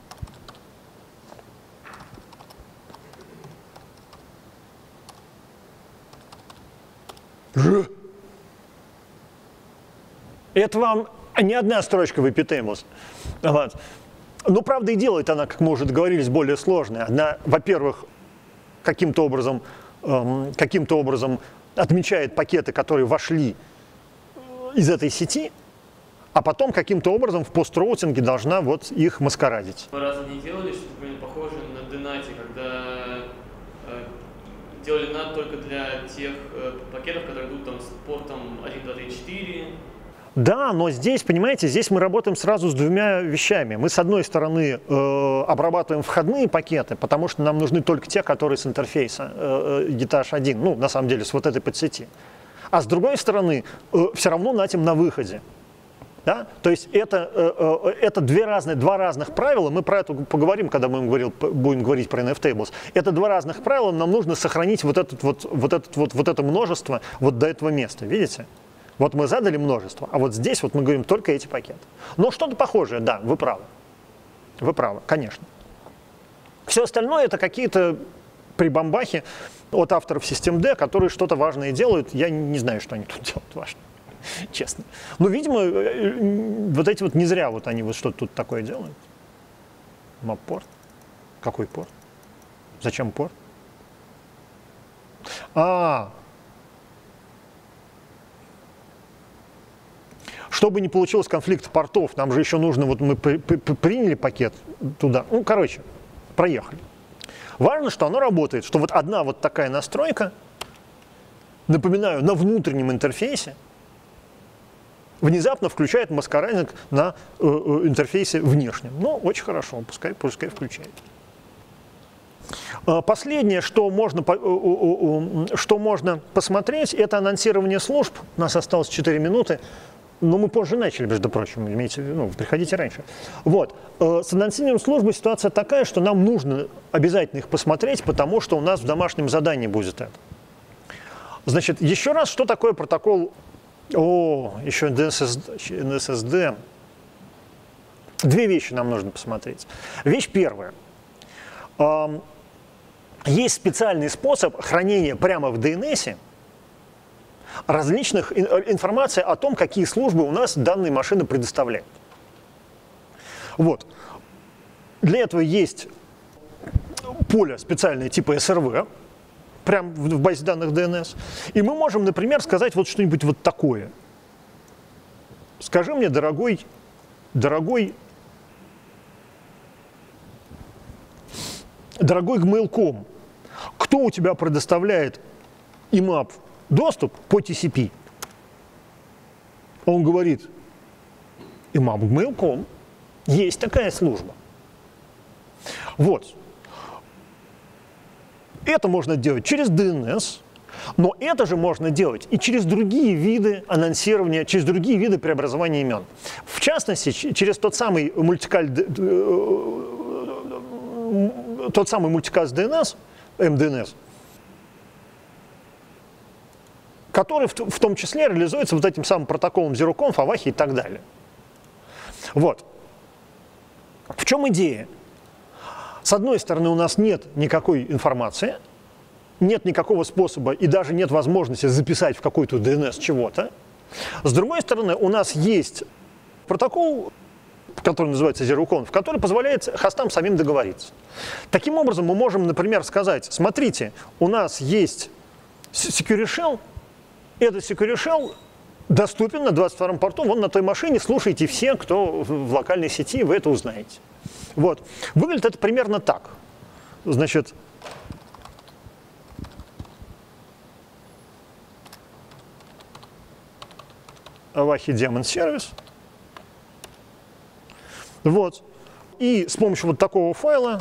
Это вам не одна строчка в ай пи tables. Вот. Но, правда, и делает она, как мы уже договорились, более сложная. Она, во-первых, каким-то образом, эм, каким-то образом отмечает пакеты, которые вошли из этой сети, а потом каким-то образом в построутинге должна вот их маскарадить. Вы разве не делали что-то, например, похожее на днате, когда э, делали нат только для тех э, пакетов, которые идут там с портом один, два, три, четыре? Да, но здесь, понимаете, здесь мы работаем сразу с двумя вещами. Мы, с одной стороны, э, обрабатываем входные пакеты, потому что нам нужны только те, которые с интерфейса э, и ти эйч один, ну, на самом деле, с вот этой подсети. А с другой стороны, э, все равно натим на выходе. Да? То есть это, э, э, это две разные, два разных правила. Мы про это поговорим, когда мы говорил, будем говорить про эн эф tables. Это два разных правила. Нам нужно сохранить вот, этот вот, вот, этот вот, вот это множество вот до этого места. Видите? Вот мы задали множество, а вот здесь вот мы говорим только эти пакеты. Но что-то похожее, да, вы правы. Вы правы, конечно. Все остальное это какие-то прибамбахи от авторов systemd, которые что-то важное делают. Я не знаю, что они тут делают важное, честно. Но, видимо, вот эти вот не зря вот они вот что-то тут такое делают. Map-порт. Какой порт? Зачем порт? А, чтобы не получилось конфликт портов, нам же еще нужно, вот мы при, при, приняли пакет туда, ну, короче, проехали. Важно, что оно работает, что вот одна вот такая настройка, напоминаю, на внутреннем интерфейсе, внезапно включает маскарадинг на э, э, интерфейсе внешнем. Ну, очень хорошо, пускай, пускай включает. Последнее, что можно, что можно посмотреть, это анонсирование служб. У нас осталось четыре минуты. Но мы позже начали, между прочим, имейте, ну, приходите раньше. Вот. С анонсированием службы ситуация такая, что нам нужно обязательно их посмотреть, потому что у нас в домашнем задании будет это. Значит, еще раз, что такое протокол, о, еще эн эс эс ди. Две вещи нам нужно посмотреть. Вещь первая. Есть специальный способ хранения прямо в ди эн эс различных информации о том, какие службы у нас данные машины предоставляют. Вот. Для этого есть поле специальное типа эс эр ви, прямо в базе данных ди эн эс. И мы можем, например, сказать вот что-нибудь вот такое. Скажи мне, дорогой, дорогой, дорогой джи мейл точка ком, кто у тебя предоставляет имап доступ по ти си пи? Он говорит, имап джи мейл точка ком, есть такая служба. Вот. Это можно делать через ди эн эс, но это же можно делать и через другие виды анонсирования, через другие виды преобразования имен. В частности, через тот самый мультикаль, тот самый мультикаст ди эн эс, эм ди эн эс, который в, в том числе реализуется вот этим самым протоколом ZeroConf, Авахи и так далее. Вот. В чем идея? С одной стороны, у нас нет никакой информации, нет никакого способа и даже нет возможности записать в какой-то ди эн эс чего-то. С другой стороны, у нас есть протокол, который называется ZeroConf, который позволяет хостам самим договориться. Таким образом, мы можем, например, сказать, смотрите, у нас есть Security Shell, этот Security Shell доступен на двадцать втором порту, вон на той машине, слушайте все, кто в локальной сети, вы это узнаете. Вот. Выглядит это примерно так. Значит, Avahi Daemon Service. Вот. И с помощью вот такого файла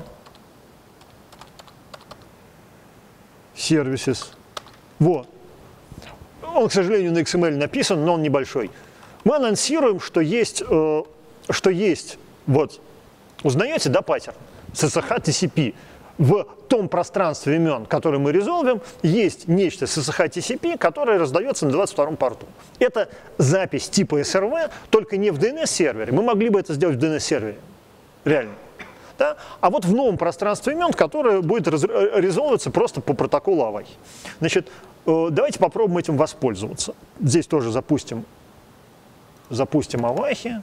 services. Вот. Он, к сожалению, на икс эм эль написан, но он небольшой. Мы анонсируем, что есть, э, что есть, вот, узнаете, да, паттерн? эс эс эйч ти си пи. В том пространстве имен, которое мы резолвим, есть нечто эс эс эйч ти си пи, которое раздается на двадцать втором порту. Это запись типа эс эр ви, только не в ди эн эс-сервере. Мы могли бы это сделать в ди эн эс-сервере. Реально. Да? А вот в новом пространстве имен, которое будет резолвиться просто по протоколу Avahi. Значит, давайте попробуем этим воспользоваться. Здесь тоже запустим, запустим Avahi.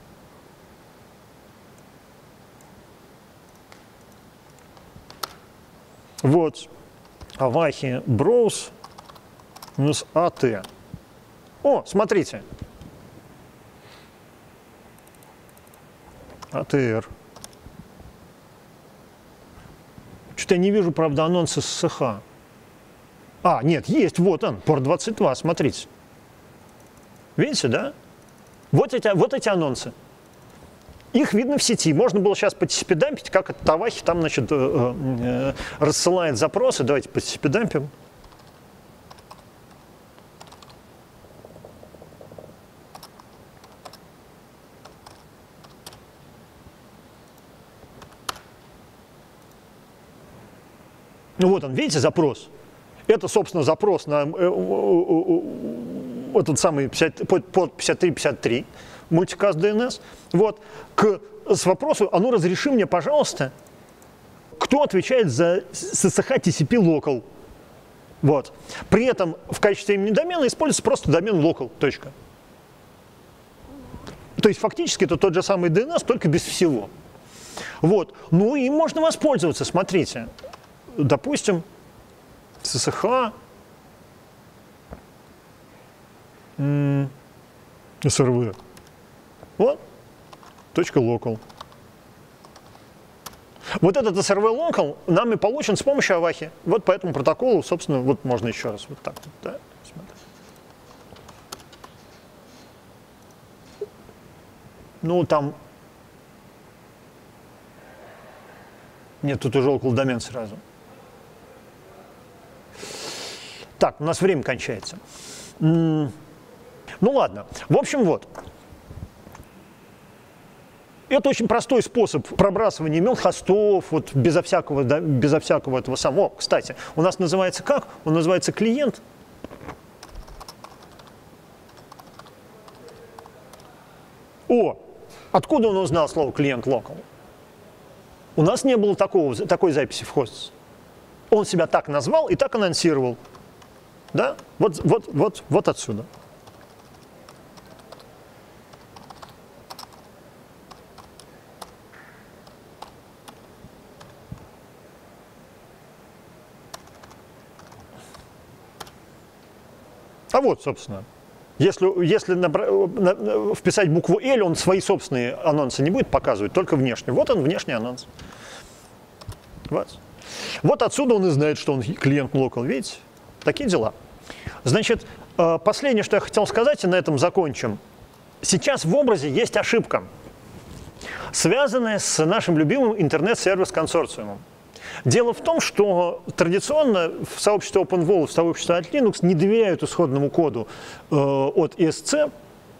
Вот, Avahi browse минус at. О, смотрите. эй ти ар. Что-то я не вижу, правда, анонс эс эс эйч. А, нет, есть, вот он, порт двадцать два, смотрите. Видите, да? Вот эти, вот эти анонсы. Их видно в сети. Можно было сейчас по ти си пи-дампить, как этот Avahi там, значит, э, э, рассылает запросы. Давайте по ти си пи-дампим. Ну вот он, видите, запрос. Это, собственно, запрос на э, э, э, этот самый пятьдесят, под пятьдесят три пятьдесят три. Мультикаст ди эн эс, вот, к, с вопросом, а ну разреши мне, пожалуйста, кто отвечает за эс эс эйч ти си пи local. Вот. При этом в качестве имени домена используется просто домен local. Точка. То есть фактически это тот же самый ди эн эс, только без всего. Вот. Ну и можно воспользоваться, смотрите. Допустим, эс эс эйч, эс эр ви. Вот, точка local. Вот этот эс эр ви local нами получен с помощью Avahi. Вот по этому протоколу, собственно, вот можно еще раз вот так вот, да? Ну, там... Нет, тут уже local домен сразу. Так, у нас время кончается. Ну ладно. В общем, вот. Это очень простой способ пробрасывания имен хостов, вот безо всякого, да, безо всякого этого самого. Кстати, у нас называется как? Он называется клиент. О, откуда он узнал слово клиент local? У нас не было такого, такой записи в hosts. Он себя так назвал и так анонсировал. Да? Вот, вот, вот, вот отсюда. А вот, собственно, если, если набра- на, на, вписать букву L, он свои собственные анонсы не будет показывать, только внешний. Вот он, внешний анонс. Вот. Вот отсюда он и знает, что он клиент local, видите? Такие дела. Значит, последнее, что я хотел сказать, и на этом закончим. Сейчас в образе есть ошибка, связанная с нашим любимым интернет-сервис-консорциумом. Дело в том, что традиционно в сообществе OpenWall, в сообществе от Linux не доверяют исходному коду э, от и эс си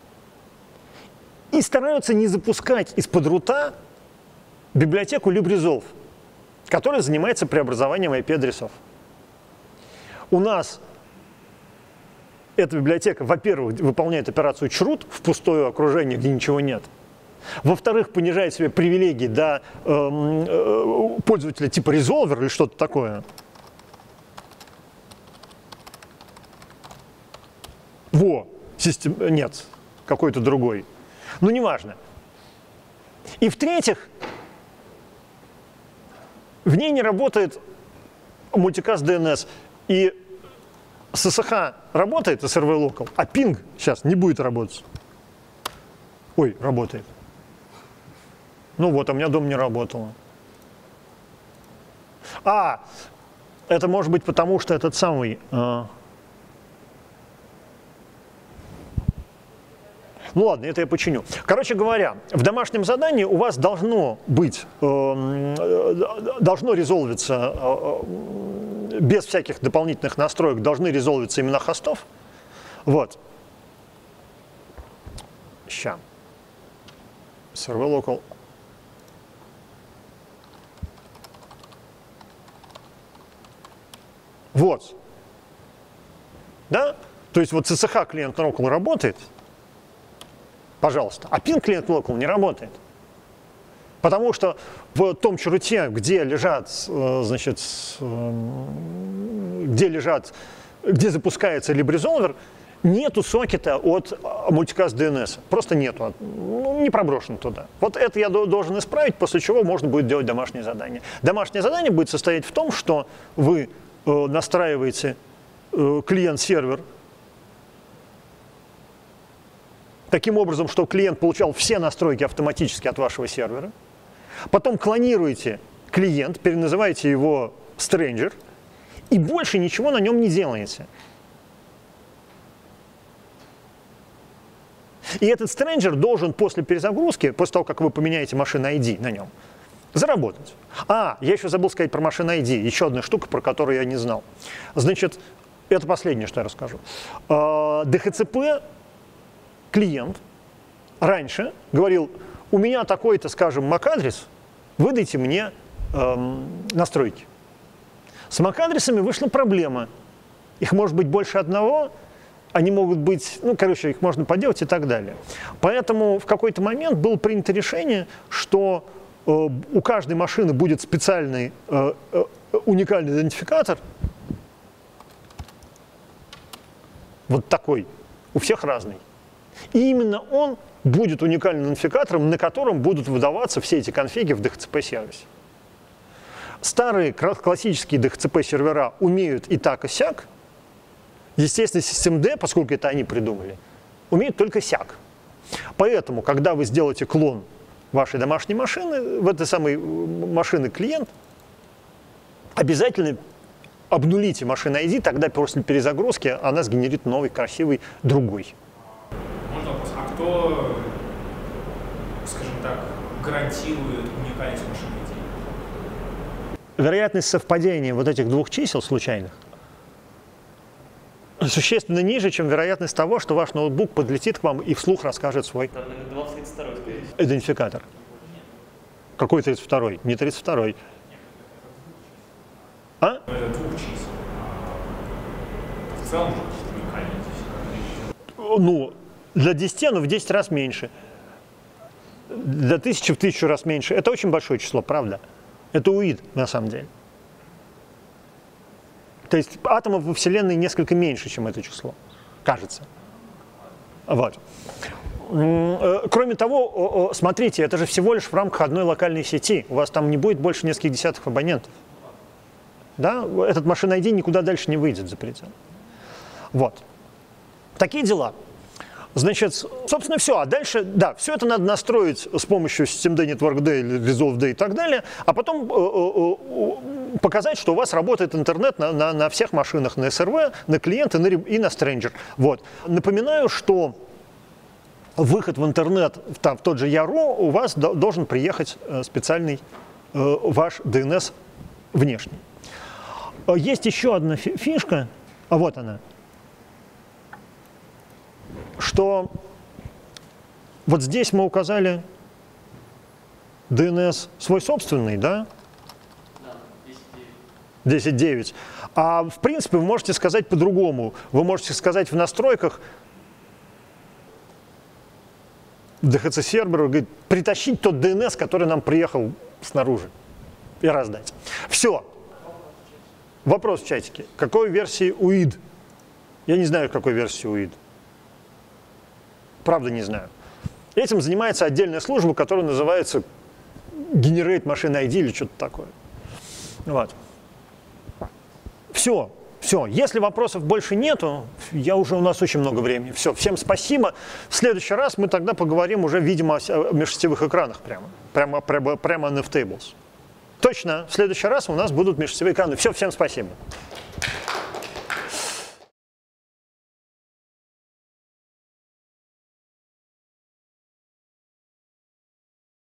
и стараются не запускать из-под рута библиотеку LibResolve, которая занимается преобразованием ай пи-адресов. У нас эта библиотека, во-первых, выполняет операцию чрут в пустое окружение, где ничего нет. Во-вторых, понижает себе привилегии до э, э, пользователя типа Resolver или что-то такое. Во, систем... нет, какой-то другой. Ну, неважно. И в-третьих, в ней не работает мультикаст ди эн эс. И эс эс эйч работает, эс эр ви Local, а пинг сейчас не будет работать. Ой, работает. Ну вот, а у меня дома не работало. А, это может быть потому, что этот самый... Э, Ну ладно, это я починю. Короче говоря, в домашнем задании у вас должно быть, э, должно резолвиться, э, без всяких дополнительных настроек, должны резолвиться имена хостов. Вот. Сейчас. эс эр ви Local. Вот. Да? То есть вот эс эс эйч клиент Local работает. Пожалуйста. А пин клиент Local не работает. Потому что в том чаруте, где лежат, значит, где лежат, где запускается LibResolver, нету сокета от мультикаст ди эн эс. Просто нету. Ну, не проброшен туда. Вот это я должен исправить, после чего можно будет делать домашнее задание. Домашнее задание будет состоять в том, что вы настраиваете клиент-сервер таким образом, что клиент получал все настройки автоматически от вашего сервера. Потом клонируете клиент, переназываете его stranger, и больше ничего на нем не делаете. И этот stranger должен после перезагрузки, после того, как вы поменяете машину ай ди на нем, заработать. А, я еще забыл сказать про машину ай ди, еще одна штука, про которую я не знал. Значит, это последнее, что я расскажу. ди эйч си пи клиент раньше говорил, у меня такой-то, скажем, мак-адрес, выдайте мне эм, настройки. С мак-адресами вышла проблема. Их может быть больше одного, они могут быть, ну, короче, их можно поделать и так далее. Поэтому в какой-то момент было принято решение, что э, у каждой машины будет специальный э, э, уникальный идентификатор, вот такой, у всех разный. И именно он будет уникальным идентификатором, на котором будут выдаваться все эти конфиги в ди эйч си пи-сервисе. Старые классические ди эйч си пи-сервера умеют и так, и сяк. Естественно, системд, поскольку это они придумали, умеют только сяк. Поэтому, когда вы сделаете клон вашей домашней машины, в этой самой машины клиент, обязательно обнулите машину ай ди, тогда после перезагрузки она сгенерит новый, красивый, другой. Можно вопрос, а кто, скажем так, гарантирует уникальность машины ай ди? Вероятность совпадения вот этих двух чисел случайных существенно ниже, чем вероятность того, что ваш ноутбук подлетит к вам и вслух расскажет свой идентификатор. Какой тридцать второй? Не тридцать второй. А? Это двух чисел. В целом уникальный идентификатор. Ну, для десяти, но в десять раз меньше. Для тысячи в тысячу раз меньше. Это очень большое число, правда? Это уид, на самом деле. То есть атомов во Вселенной несколько меньше, чем это число. Кажется. Вот. Кроме того, смотрите, это же всего лишь в рамках одной локальной сети. У вас там не будет больше нескольких десятков абонентов. Да? Этот машина ай ди никуда дальше не выйдет за предел. Вот. Такие дела. Значит, собственно, все. А дальше, да, все это надо настроить с помощью системд, NetworkD или ResolveD и так далее, а потом э, э, показать, что у вас работает интернет на, на, на всех машинах, на эс эр ви, на клиент и на, и на Stranger. Вот. Напоминаю, что выход в интернет, там, в тот же Яру, у вас до, должен приехать специальный э, ваш ди эн эс внешний. Есть еще одна фишка, а вот она. Что вот здесь мы указали ди эн эс свой собственный, да? Да, десять девять. А в принципе вы можете сказать по-другому. Вы можете сказать в настройках ди эйч си-серверу, говорит, притащить тот ди эн эс, который нам приехал снаружи, и раздать. Все. Вопрос в чатике. Какой версии уид? Я не знаю, какой версии уид. Правда не знаю. Этим занимается отдельная служба, которая называется Generate Machine ай ди или что-то такое. Вот. Все. Все, если вопросов больше нету, я уже, у нас очень много времени. Все, всем спасибо. В следующий раз мы тогда поговорим уже, видимо, о межсетевых экранах прямо. Прямо, прямо, прямо на F-Tables. Точно, в следующий раз у нас будут межсетевые экраны. Все, всем спасибо.